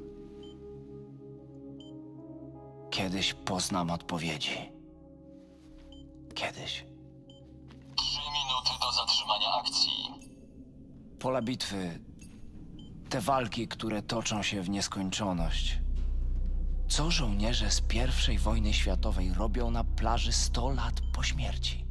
kiedyś poznam odpowiedzi. Kiedyś. 3 minuty do zatrzymania akcji. Pola bitwy, te walki, które toczą się w nieskończoność. Co żołnierze z I wojny światowej robią na plaży 100 lat po śmierci?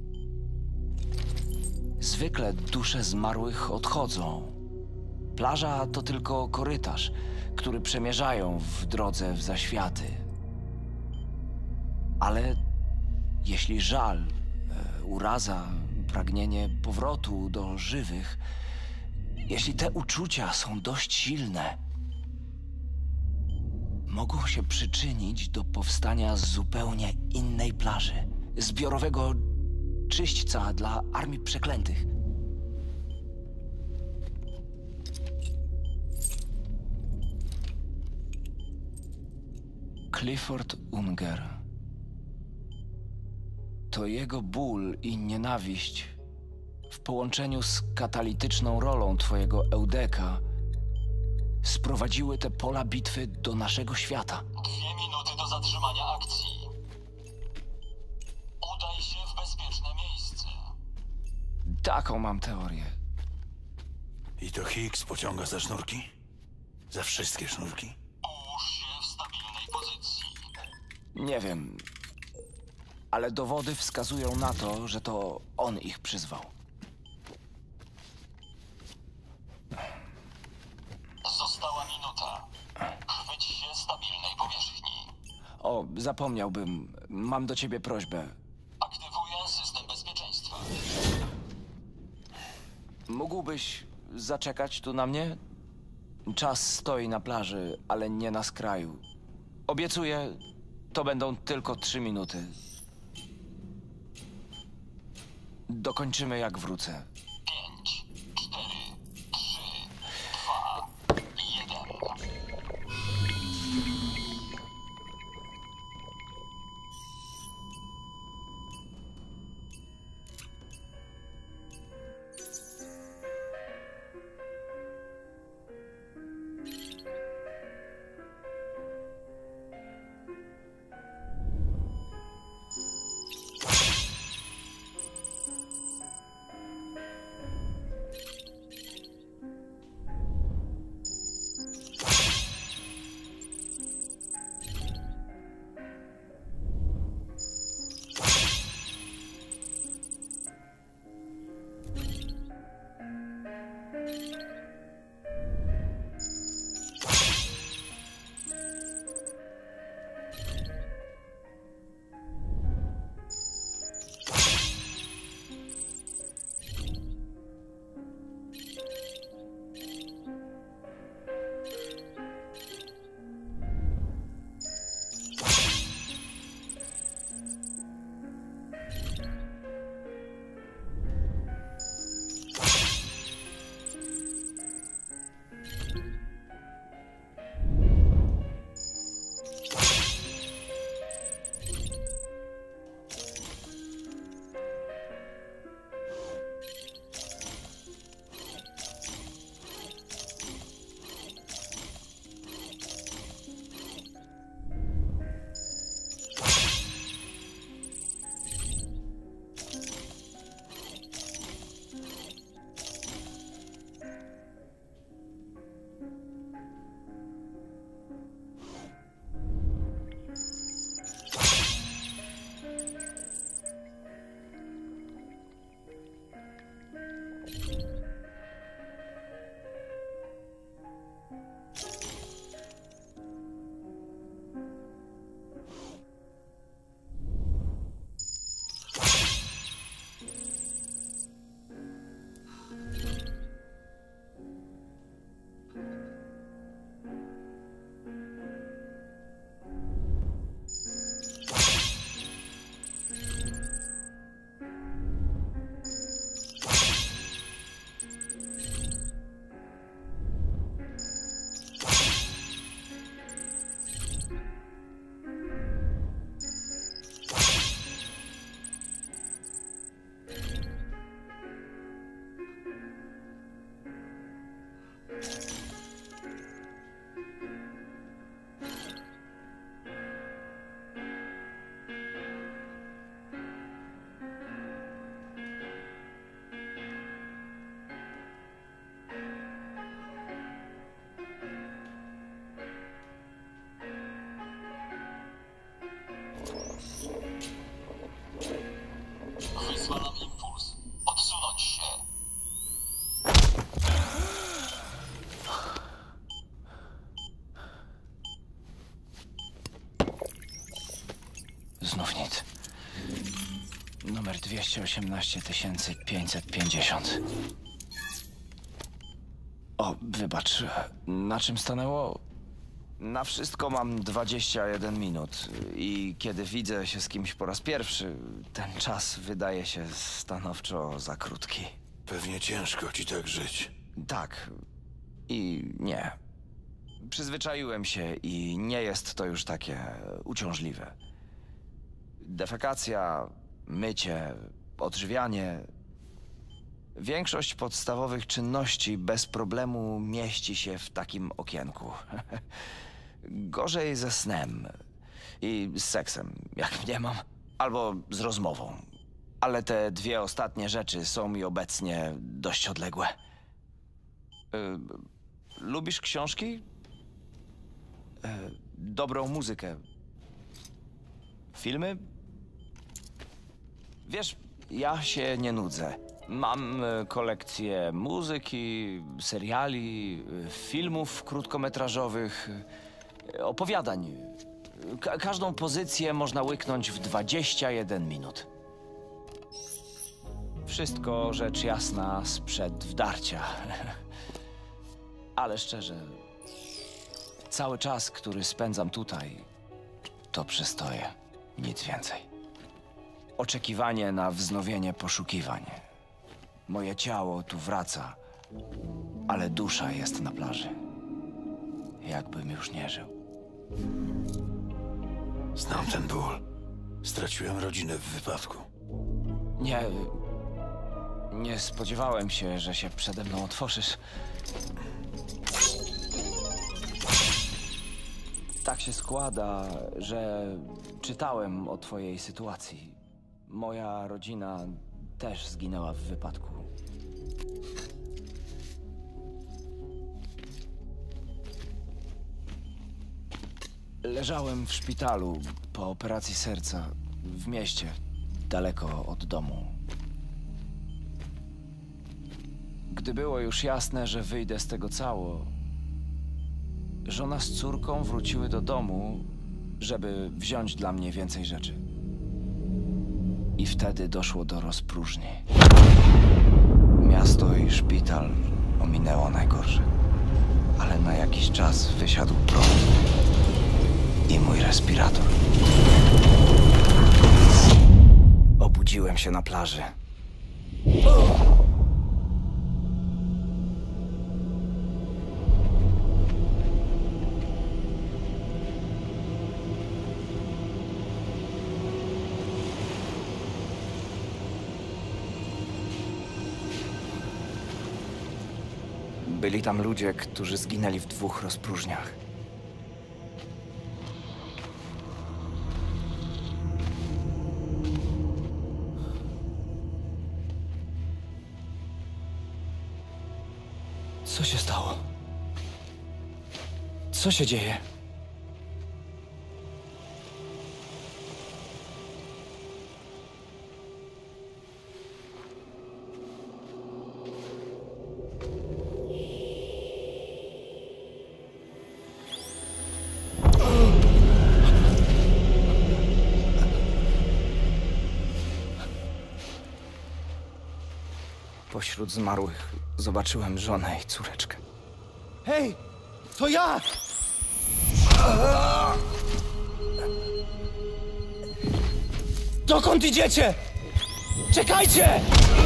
Zwykle dusze zmarłych odchodzą. Plaża to tylko korytarz, który przemierzają w drodze w zaświaty. Ale jeśli żal, uraza, pragnienie powrotu do żywych, jeśli te uczucia są dość silne, mogą się przyczynić do powstania zupełnie innej plaży, zbiorowego czyśćca dla Armii Przeklętych. Clifford Unger. To jego ból i nienawiść w połączeniu z katalityczną rolą twojego Eudeka sprowadziły te pola bitwy do naszego świata. 2 minuty do zatrzymania akcji. Udaj się w bezpieczne miejsce. Taką mam teorię. I to Higgs pociąga za sznurki? Za wszystkie sznurki? Połóż się w stabilnej pozycji. Nie wiem, ale dowody wskazują na to, że to on ich przyzwał. Została minuta. Chwyć się stabilnej powierzchni. O, zapomniałbym. Mam do ciebie prośbę. Aktywuję system bezpieczeństwa. Mógłbyś zaczekać tu na mnie? Czas stoi na plaży, ale nie na skraju. Obiecuję, to będą tylko 3 minuty. Dokończymy jak wrócę. 5, 4, 3, 2, 1. znów nic. Numer 218 550. O, wybacz, na czym stanęło? Na wszystko mam 21 minut i kiedy widzę się z kimś po raz pierwszy, ten czas wydaje się stanowczo za krótki. Pewnie ciężko ci tak żyć. Tak i nie. Przyzwyczaiłem się i nie jest to już takie uciążliwe. Defekacja, mycie, odżywianie. Większość podstawowych czynności bez problemu mieści się w takim okienku. Gorzej ze snem i z seksem, jak mniemam, albo z rozmową. Ale te dwie ostatnie rzeczy są mi obecnie dość odległe. Lubisz książki? Dobrą muzykę? Filmy? Wiesz, ja się nie nudzę. Mam kolekcję muzyki, seriali, filmów krótkometrażowych, opowiadań. Każdą pozycję można łyknąć w 21 minut. Wszystko, rzecz jasna, sprzed wdarcia. Ale szczerze, cały czas, który spędzam tutaj, to przystoje. Nic więcej. Oczekiwanie na wznowienie poszukiwań. Moje ciało tu wraca, ale dusza jest na plaży. Jakbym już nie żył. Znam ten ból. Straciłem rodzinę w wypadku. Nie spodziewałem się, że się przede mną otworzysz. Tak się składa, że czytałem o twojej sytuacji. Moja rodzina też zginęła w wypadku. Leżałem w szpitalu po operacji serca w mieście, daleko od domu. Gdy było już jasne, że wyjdę z tego cało, żona z córką wróciły do domu, żeby wziąć dla mnie więcej rzeczy. I wtedy doszło do rozpróżni. Miasto i szpital ominęło najgorsze. Ale na jakiś czas wysiadł prąd i mój respirator. Obudziłem się na plaży. Byli tam ludzie, którzy zginęli w 2 rozpróżniach. Co się stało? Co się dzieje? Pośród zmarłych zobaczyłem żonę i córeczkę. Hej! To ja! Dokąd idziecie? Czekajcie!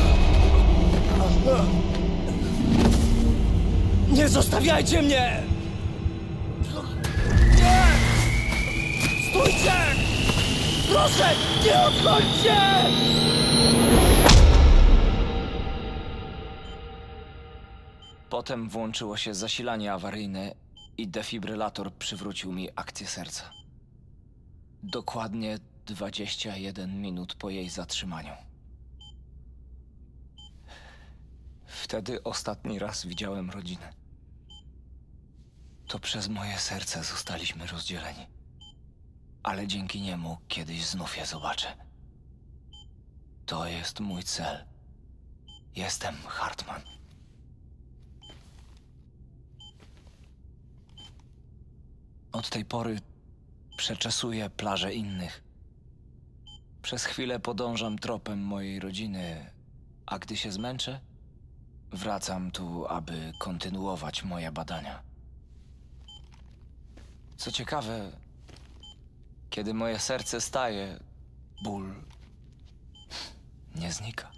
Nie zostawiajcie mnie! Nie! Stójcie! Proszę, nie odchodźcie! Potem włączyło się zasilanie awaryjne i defibrylator przywrócił mi akcję serca. Dokładnie 21 minut po jej zatrzymaniu. Wtedy ostatni raz widziałem rodzinę. To przez moje serce zostaliśmy rozdzieleni. Ale dzięki niemu kiedyś znów je zobaczę. To jest mój cel. Jestem Hartman. Od tej pory przeczesuję plaże innych, Przez chwilę podążam tropem mojej rodziny, a gdy się zmęczę, wracam tu, aby kontynuować moje badania. Co ciekawe, kiedy moje serce staje, ból nie znika.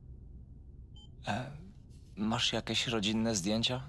Masz jakieś rodzinne zdjęcia?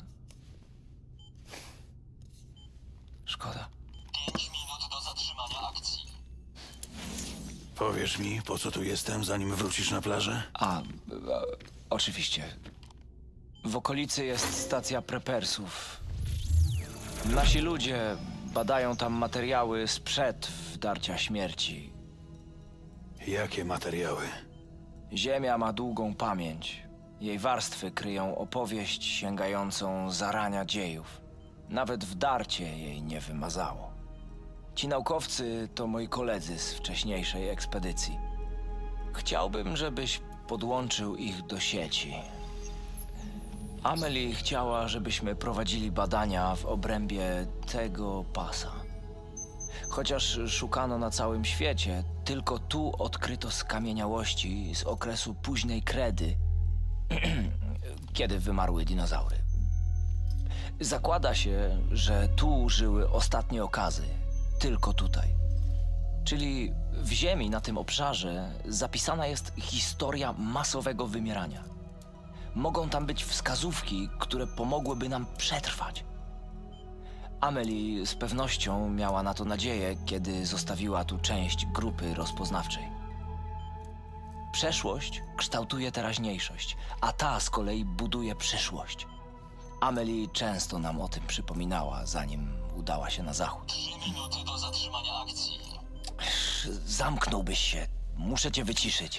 Szkoda. 5 minut do zatrzymania akcji. Powiesz mi, po co tu jestem, zanim wrócisz na plażę? Oczywiście. W okolicy jest stacja prepersów. Nasi ludzie badają tam materiały sprzed wdarcia śmierci. Jakie materiały? Ziemia ma długą pamięć. Jej warstwy kryją opowieść sięgającą zarania dziejów. Nawet wdarcie jej nie wymazało. Ci naukowcy to moi koledzy z wcześniejszej ekspedycji. Chciałbym, żebyś podłączył ich do sieci. Amelie chciała, żebyśmy prowadzili badania w obrębie tego pasa. Chociaż szukano na całym świecie, tylko tu odkryto skamieniałości z okresu późnej kredy, kiedy wymarły dinozaury. Zakłada się, że tu żyły ostatnie okazy, tylko tutaj. Czyli w Ziemi na tym obszarze zapisana jest historia masowego wymierania. Mogą tam być wskazówki, które pomogłyby nam przetrwać. Amelie z pewnością miała na to nadzieję, kiedy zostawiła tu część grupy rozpoznawczej. Przeszłość kształtuje teraźniejszość, a ta z kolei buduje przyszłość. Amelie często nam o tym przypominała, zanim udała się na zachód. 3 minuty do zatrzymania akcji. Zamknąłbyś się. Muszę cię wyciszyć.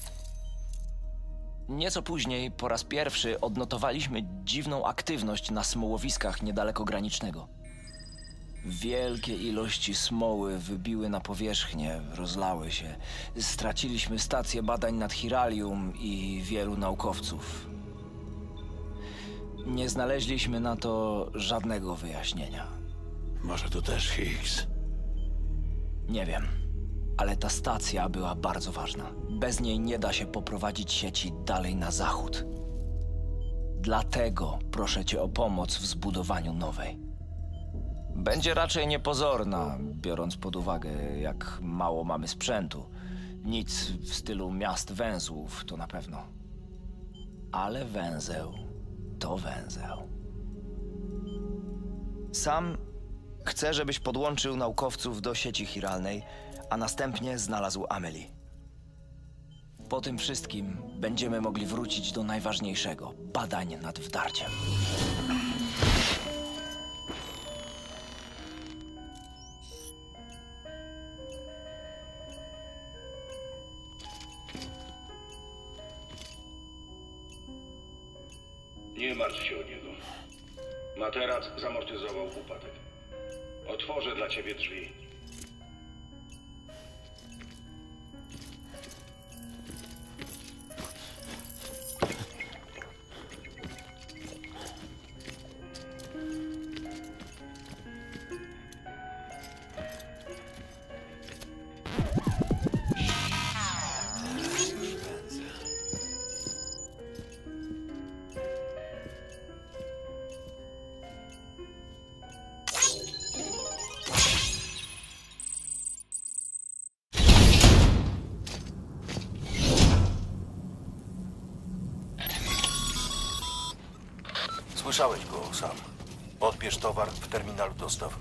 Nieco później, po raz pierwszy, odnotowaliśmy dziwną aktywność na smołowiskach niedaleko granicznego. Wielkie ilości smoły wybiły na powierzchnię, rozlały się. Straciliśmy stację badań nad Hiralium i wielu naukowców. Nie znaleźliśmy na to żadnego wyjaśnienia. Może to też Higgs? Nie wiem, ale ta stacja była bardzo ważna. Bez niej nie da się poprowadzić sieci dalej na zachód. Dlatego proszę cię o pomoc w zbudowaniu nowej. Będzie raczej niepozorna, biorąc pod uwagę, jak mało mamy sprzętu. Nic w stylu miast węzłów, to na pewno. Ale węzeł to węzeł. Sam chcę, żebyś podłączył naukowców do sieci chiralnej, a następnie znalazł Amelie. Po tym wszystkim będziemy mogli wrócić do najważniejszego – badań nad wdarciem. Nie martw się o niego. Materac zamortyzował upadek. Otworzę dla ciebie drzwi. Słyszałeś go, Sam. Odbierz towar w terminalu dostaw.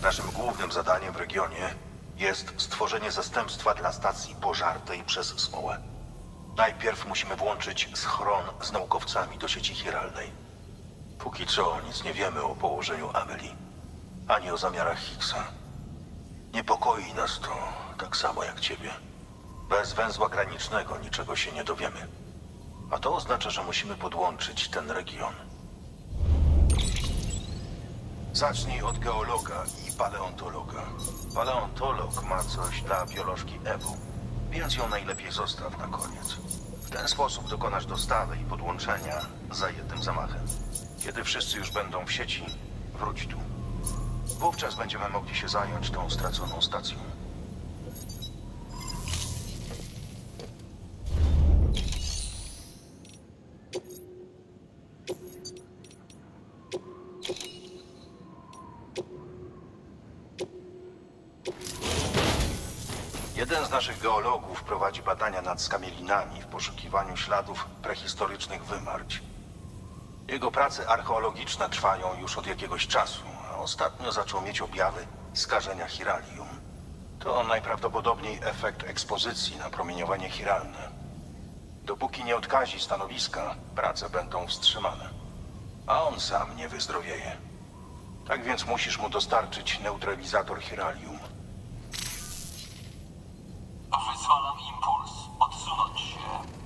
Naszym głównym zadaniem w regionie jest stworzenie zastępstwa dla stacji pożartej przez Smołę. Najpierw musimy włączyć schron z naukowcami do sieci chiralnej. Póki co nic nie wiemy o położeniu Amelie, ani o zamiarach Higgsa. Niepokoi nas to tak samo jak ciebie. Bez węzła granicznego niczego się nie dowiemy. A to oznacza, że musimy podłączyć ten region. Zacznij od geologa i paleontologa. Paleontolog ma coś dla biolożki Ewu, więc ją najlepiej zostaw na koniec. W ten sposób dokonasz dostawy i podłączenia za jednym zamachem. Kiedy wszyscy już będą w sieci, wróć tu. Wówczas będziemy mogli się zająć tą straconą stacją. Jeden z naszych geologów prowadzi badania nad skamielinami w poszukiwaniu śladów prehistorycznych wymarć. Jego prace archeologiczne trwają już od jakiegoś czasu, a ostatnio zaczął mieć objawy skażenia chiralium. To najprawdopodobniej efekt ekspozycji na promieniowanie chiralne. Dopóki nie odkazi stanowiska, prace będą wstrzymane. A on sam nie wyzdrowieje. Tak więc musisz mu dostarczyć neutralizator chiralium. Wyzwalam impuls. Odsunąć się.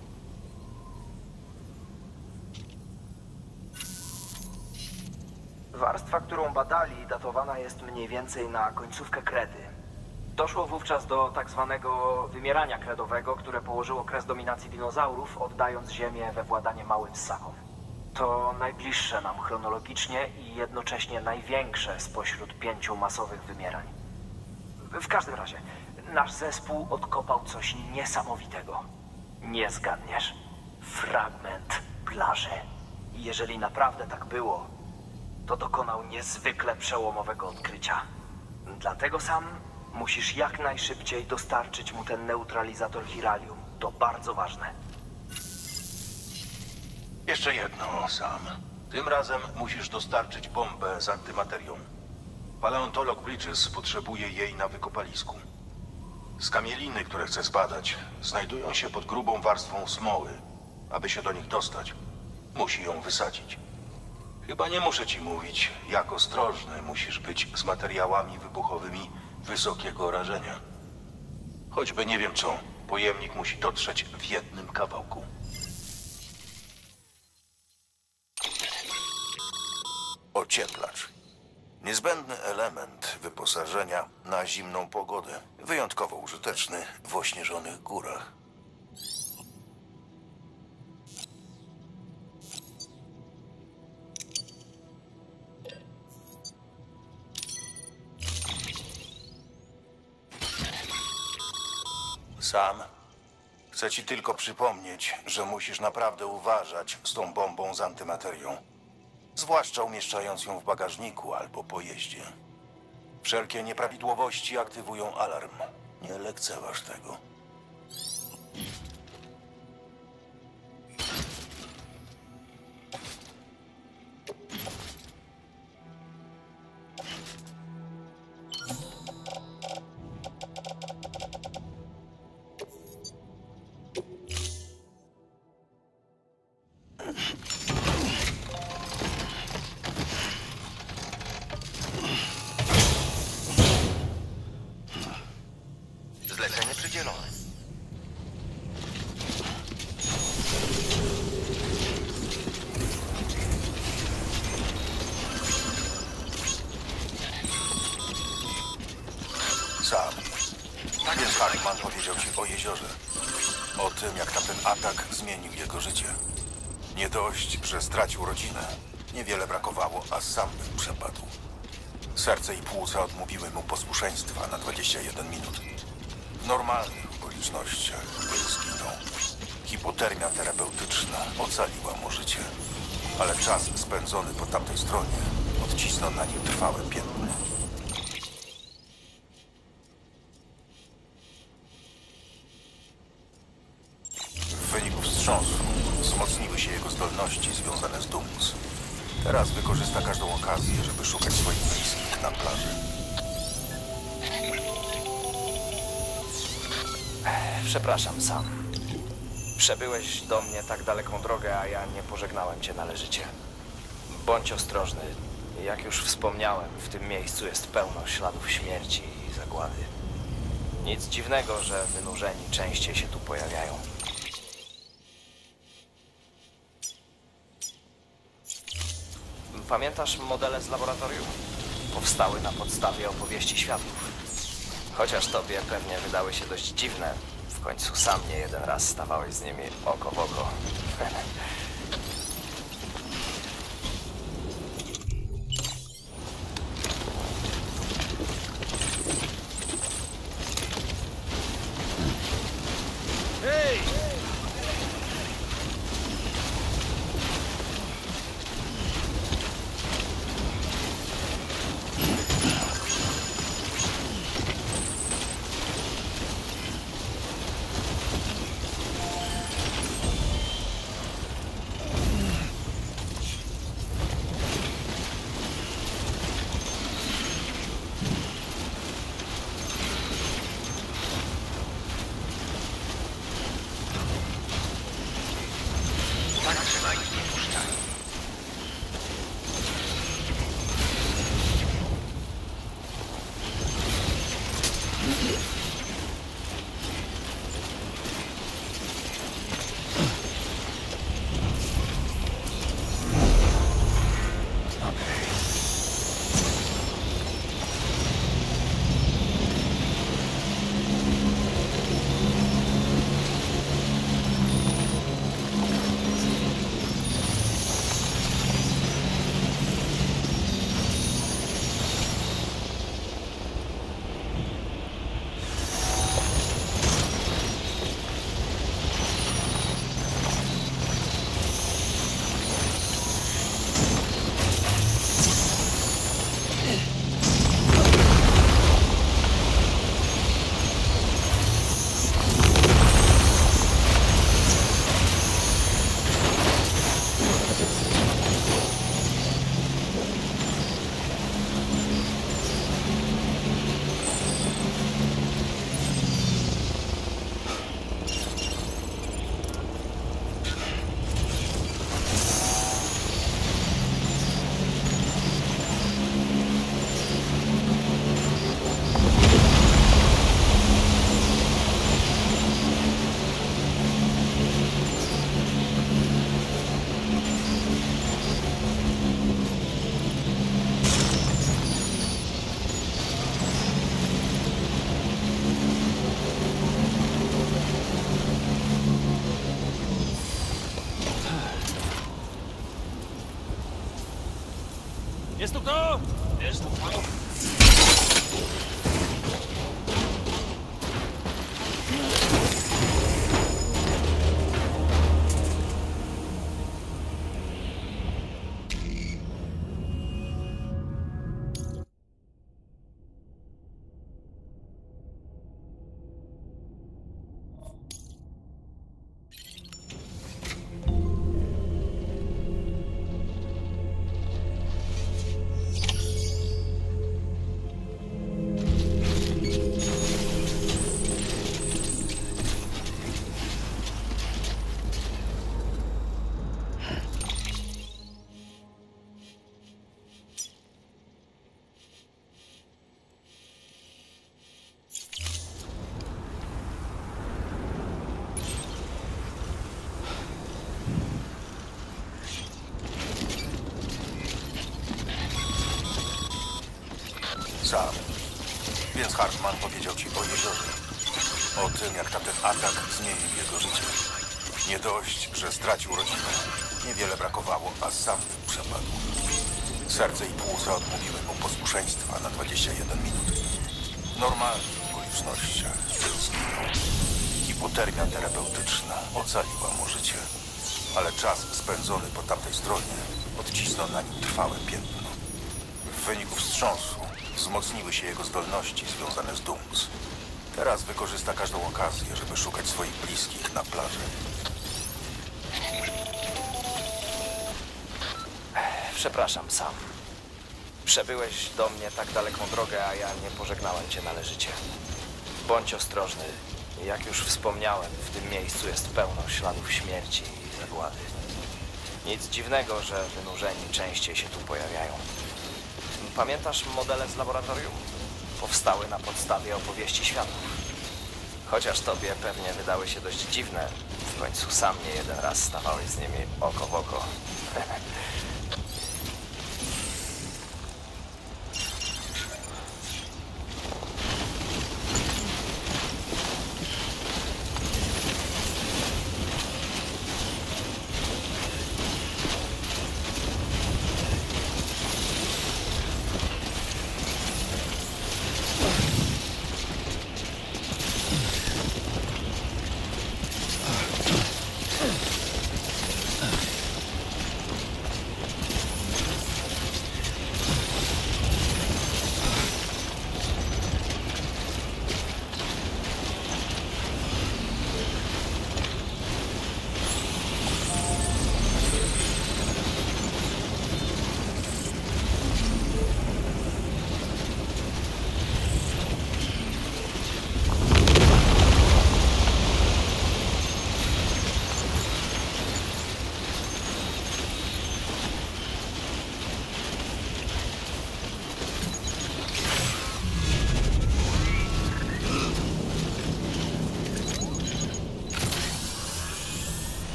Warstwa, którą badali, datowana jest mniej więcej na końcówkę kredy. Doszło wówczas do tak zwanego wymierania kredowego, które położyło kres dominacji dinozaurów, oddając Ziemię we władanie małym ssakom. To najbliższe nam chronologicznie i jednocześnie największe spośród 5 masowych wymierań. W każdym razie, nasz zespół odkopał coś niesamowitego. Nie zgadniesz. Fragment plaży. I jeżeli naprawdę tak było, to dokonał niezwykle przełomowego odkrycia. Dlatego sam musisz jak najszybciej dostarczyć mu ten neutralizator chiralium. To bardzo ważne. Jeszcze jedno, Sam. Tym razem musisz dostarczyć bombę z antymaterią. Paleontolog Bridges potrzebuje jej na wykopalisku. Skamieliny, które chce zbadać, znajdują się pod grubą warstwą smoły. Aby się do nich dostać, musi ją wysadzić. Chyba nie muszę ci mówić, jak ostrożny musisz być z materiałami wybuchowymi wysokiego rażenia. Choćby nie wiem co, pojemnik musi dotrzeć w jednym kawałku. Ocieplacz. Niezbędny element wyposażenia na zimną pogodę. Wyjątkowo użyteczny w ośnieżonych górach. Sam, chcę ci tylko przypomnieć, że musisz naprawdę uważać z tą bombą z antymaterią. Zwłaszcza umieszczając ją w bagażniku albo pojeździe. Wszelkie nieprawidłowości aktywują alarm. Nie lekceważ tego. Zlecenie przydzielone. Sam. Tak jest, Harriman powiedział ci o jeziorze. O tym, jak tamten atak zmienił jego życie. Nie dość, że stracił rodzinę. Niewiele brakowało, a sam bym przepadł. Serce i płuca odmówiły mu posłuszeństwa na 21 minut. W normalnych okolicznościach by zginął. Hipotermia terapeutyczna ocaliła mu życie. Ale czas spędzony po tamtej stronie odcisnął na nim trwałe piętno. W wyniku wstrząsu wzmocniły się jego zdolności związane z Dumus. Teraz wykorzysta każdą okazję, żeby szukać swoich bliskich na plaży. Przepraszam, Sam. Przebyłeś do mnie tak daleką drogę, a ja nie pożegnałem cię należycie. Bądź ostrożny. Jak już wspomniałem, w tym miejscu jest pełno śladów śmierci i zagłady. Nic dziwnego, że wynurzeni częściej się tu pojawiają. Pamiętasz modele z laboratorium? Powstały na podstawie opowieści świadków. Chociaż tobie pewnie wydały się dość dziwne, w końcu sam nie jeden raz stawałeś z nimi oko w oko. Hej! Zatrzymaj i nie puszczaj. Jest tu kto? Jest tu kto? Sam. Więc Hartman powiedział ci o jeziorze. O tym, jak tamten atak zmienił jego życie. Nie dość, że stracił rodzinę. Niewiele brakowało, a sam przepadł. Serce i płuca odmówiły mu posłuszeństwa na 21 minut. W normalnych okolicznościach zginął. Hipotermia terapeutyczna ocaliła mu życie. Ale czas spędzony po tamtej stronie odcisnął na nim trwałe piętno. W wyniku wstrząsu wzmocniły się jego zdolności związane z Dooms. Teraz wykorzysta każdą okazję, żeby szukać swoich bliskich na plaży. Przepraszam, Sam. Przebyłeś do mnie tak daleką drogę, a ja nie pożegnałem cię należycie. Bądź ostrożny. Jak już wspomniałem, w tym miejscu jest pełno śladów śmierci i zagłady. Nic dziwnego, że wynurzeni częściej się tu pojawiają. Pamiętasz modele z laboratorium? Powstały na podstawie opowieści światów. Chociaż tobie pewnie wydały się dość dziwne, w końcu sam nie jeden raz stawałeś z nimi oko w oko.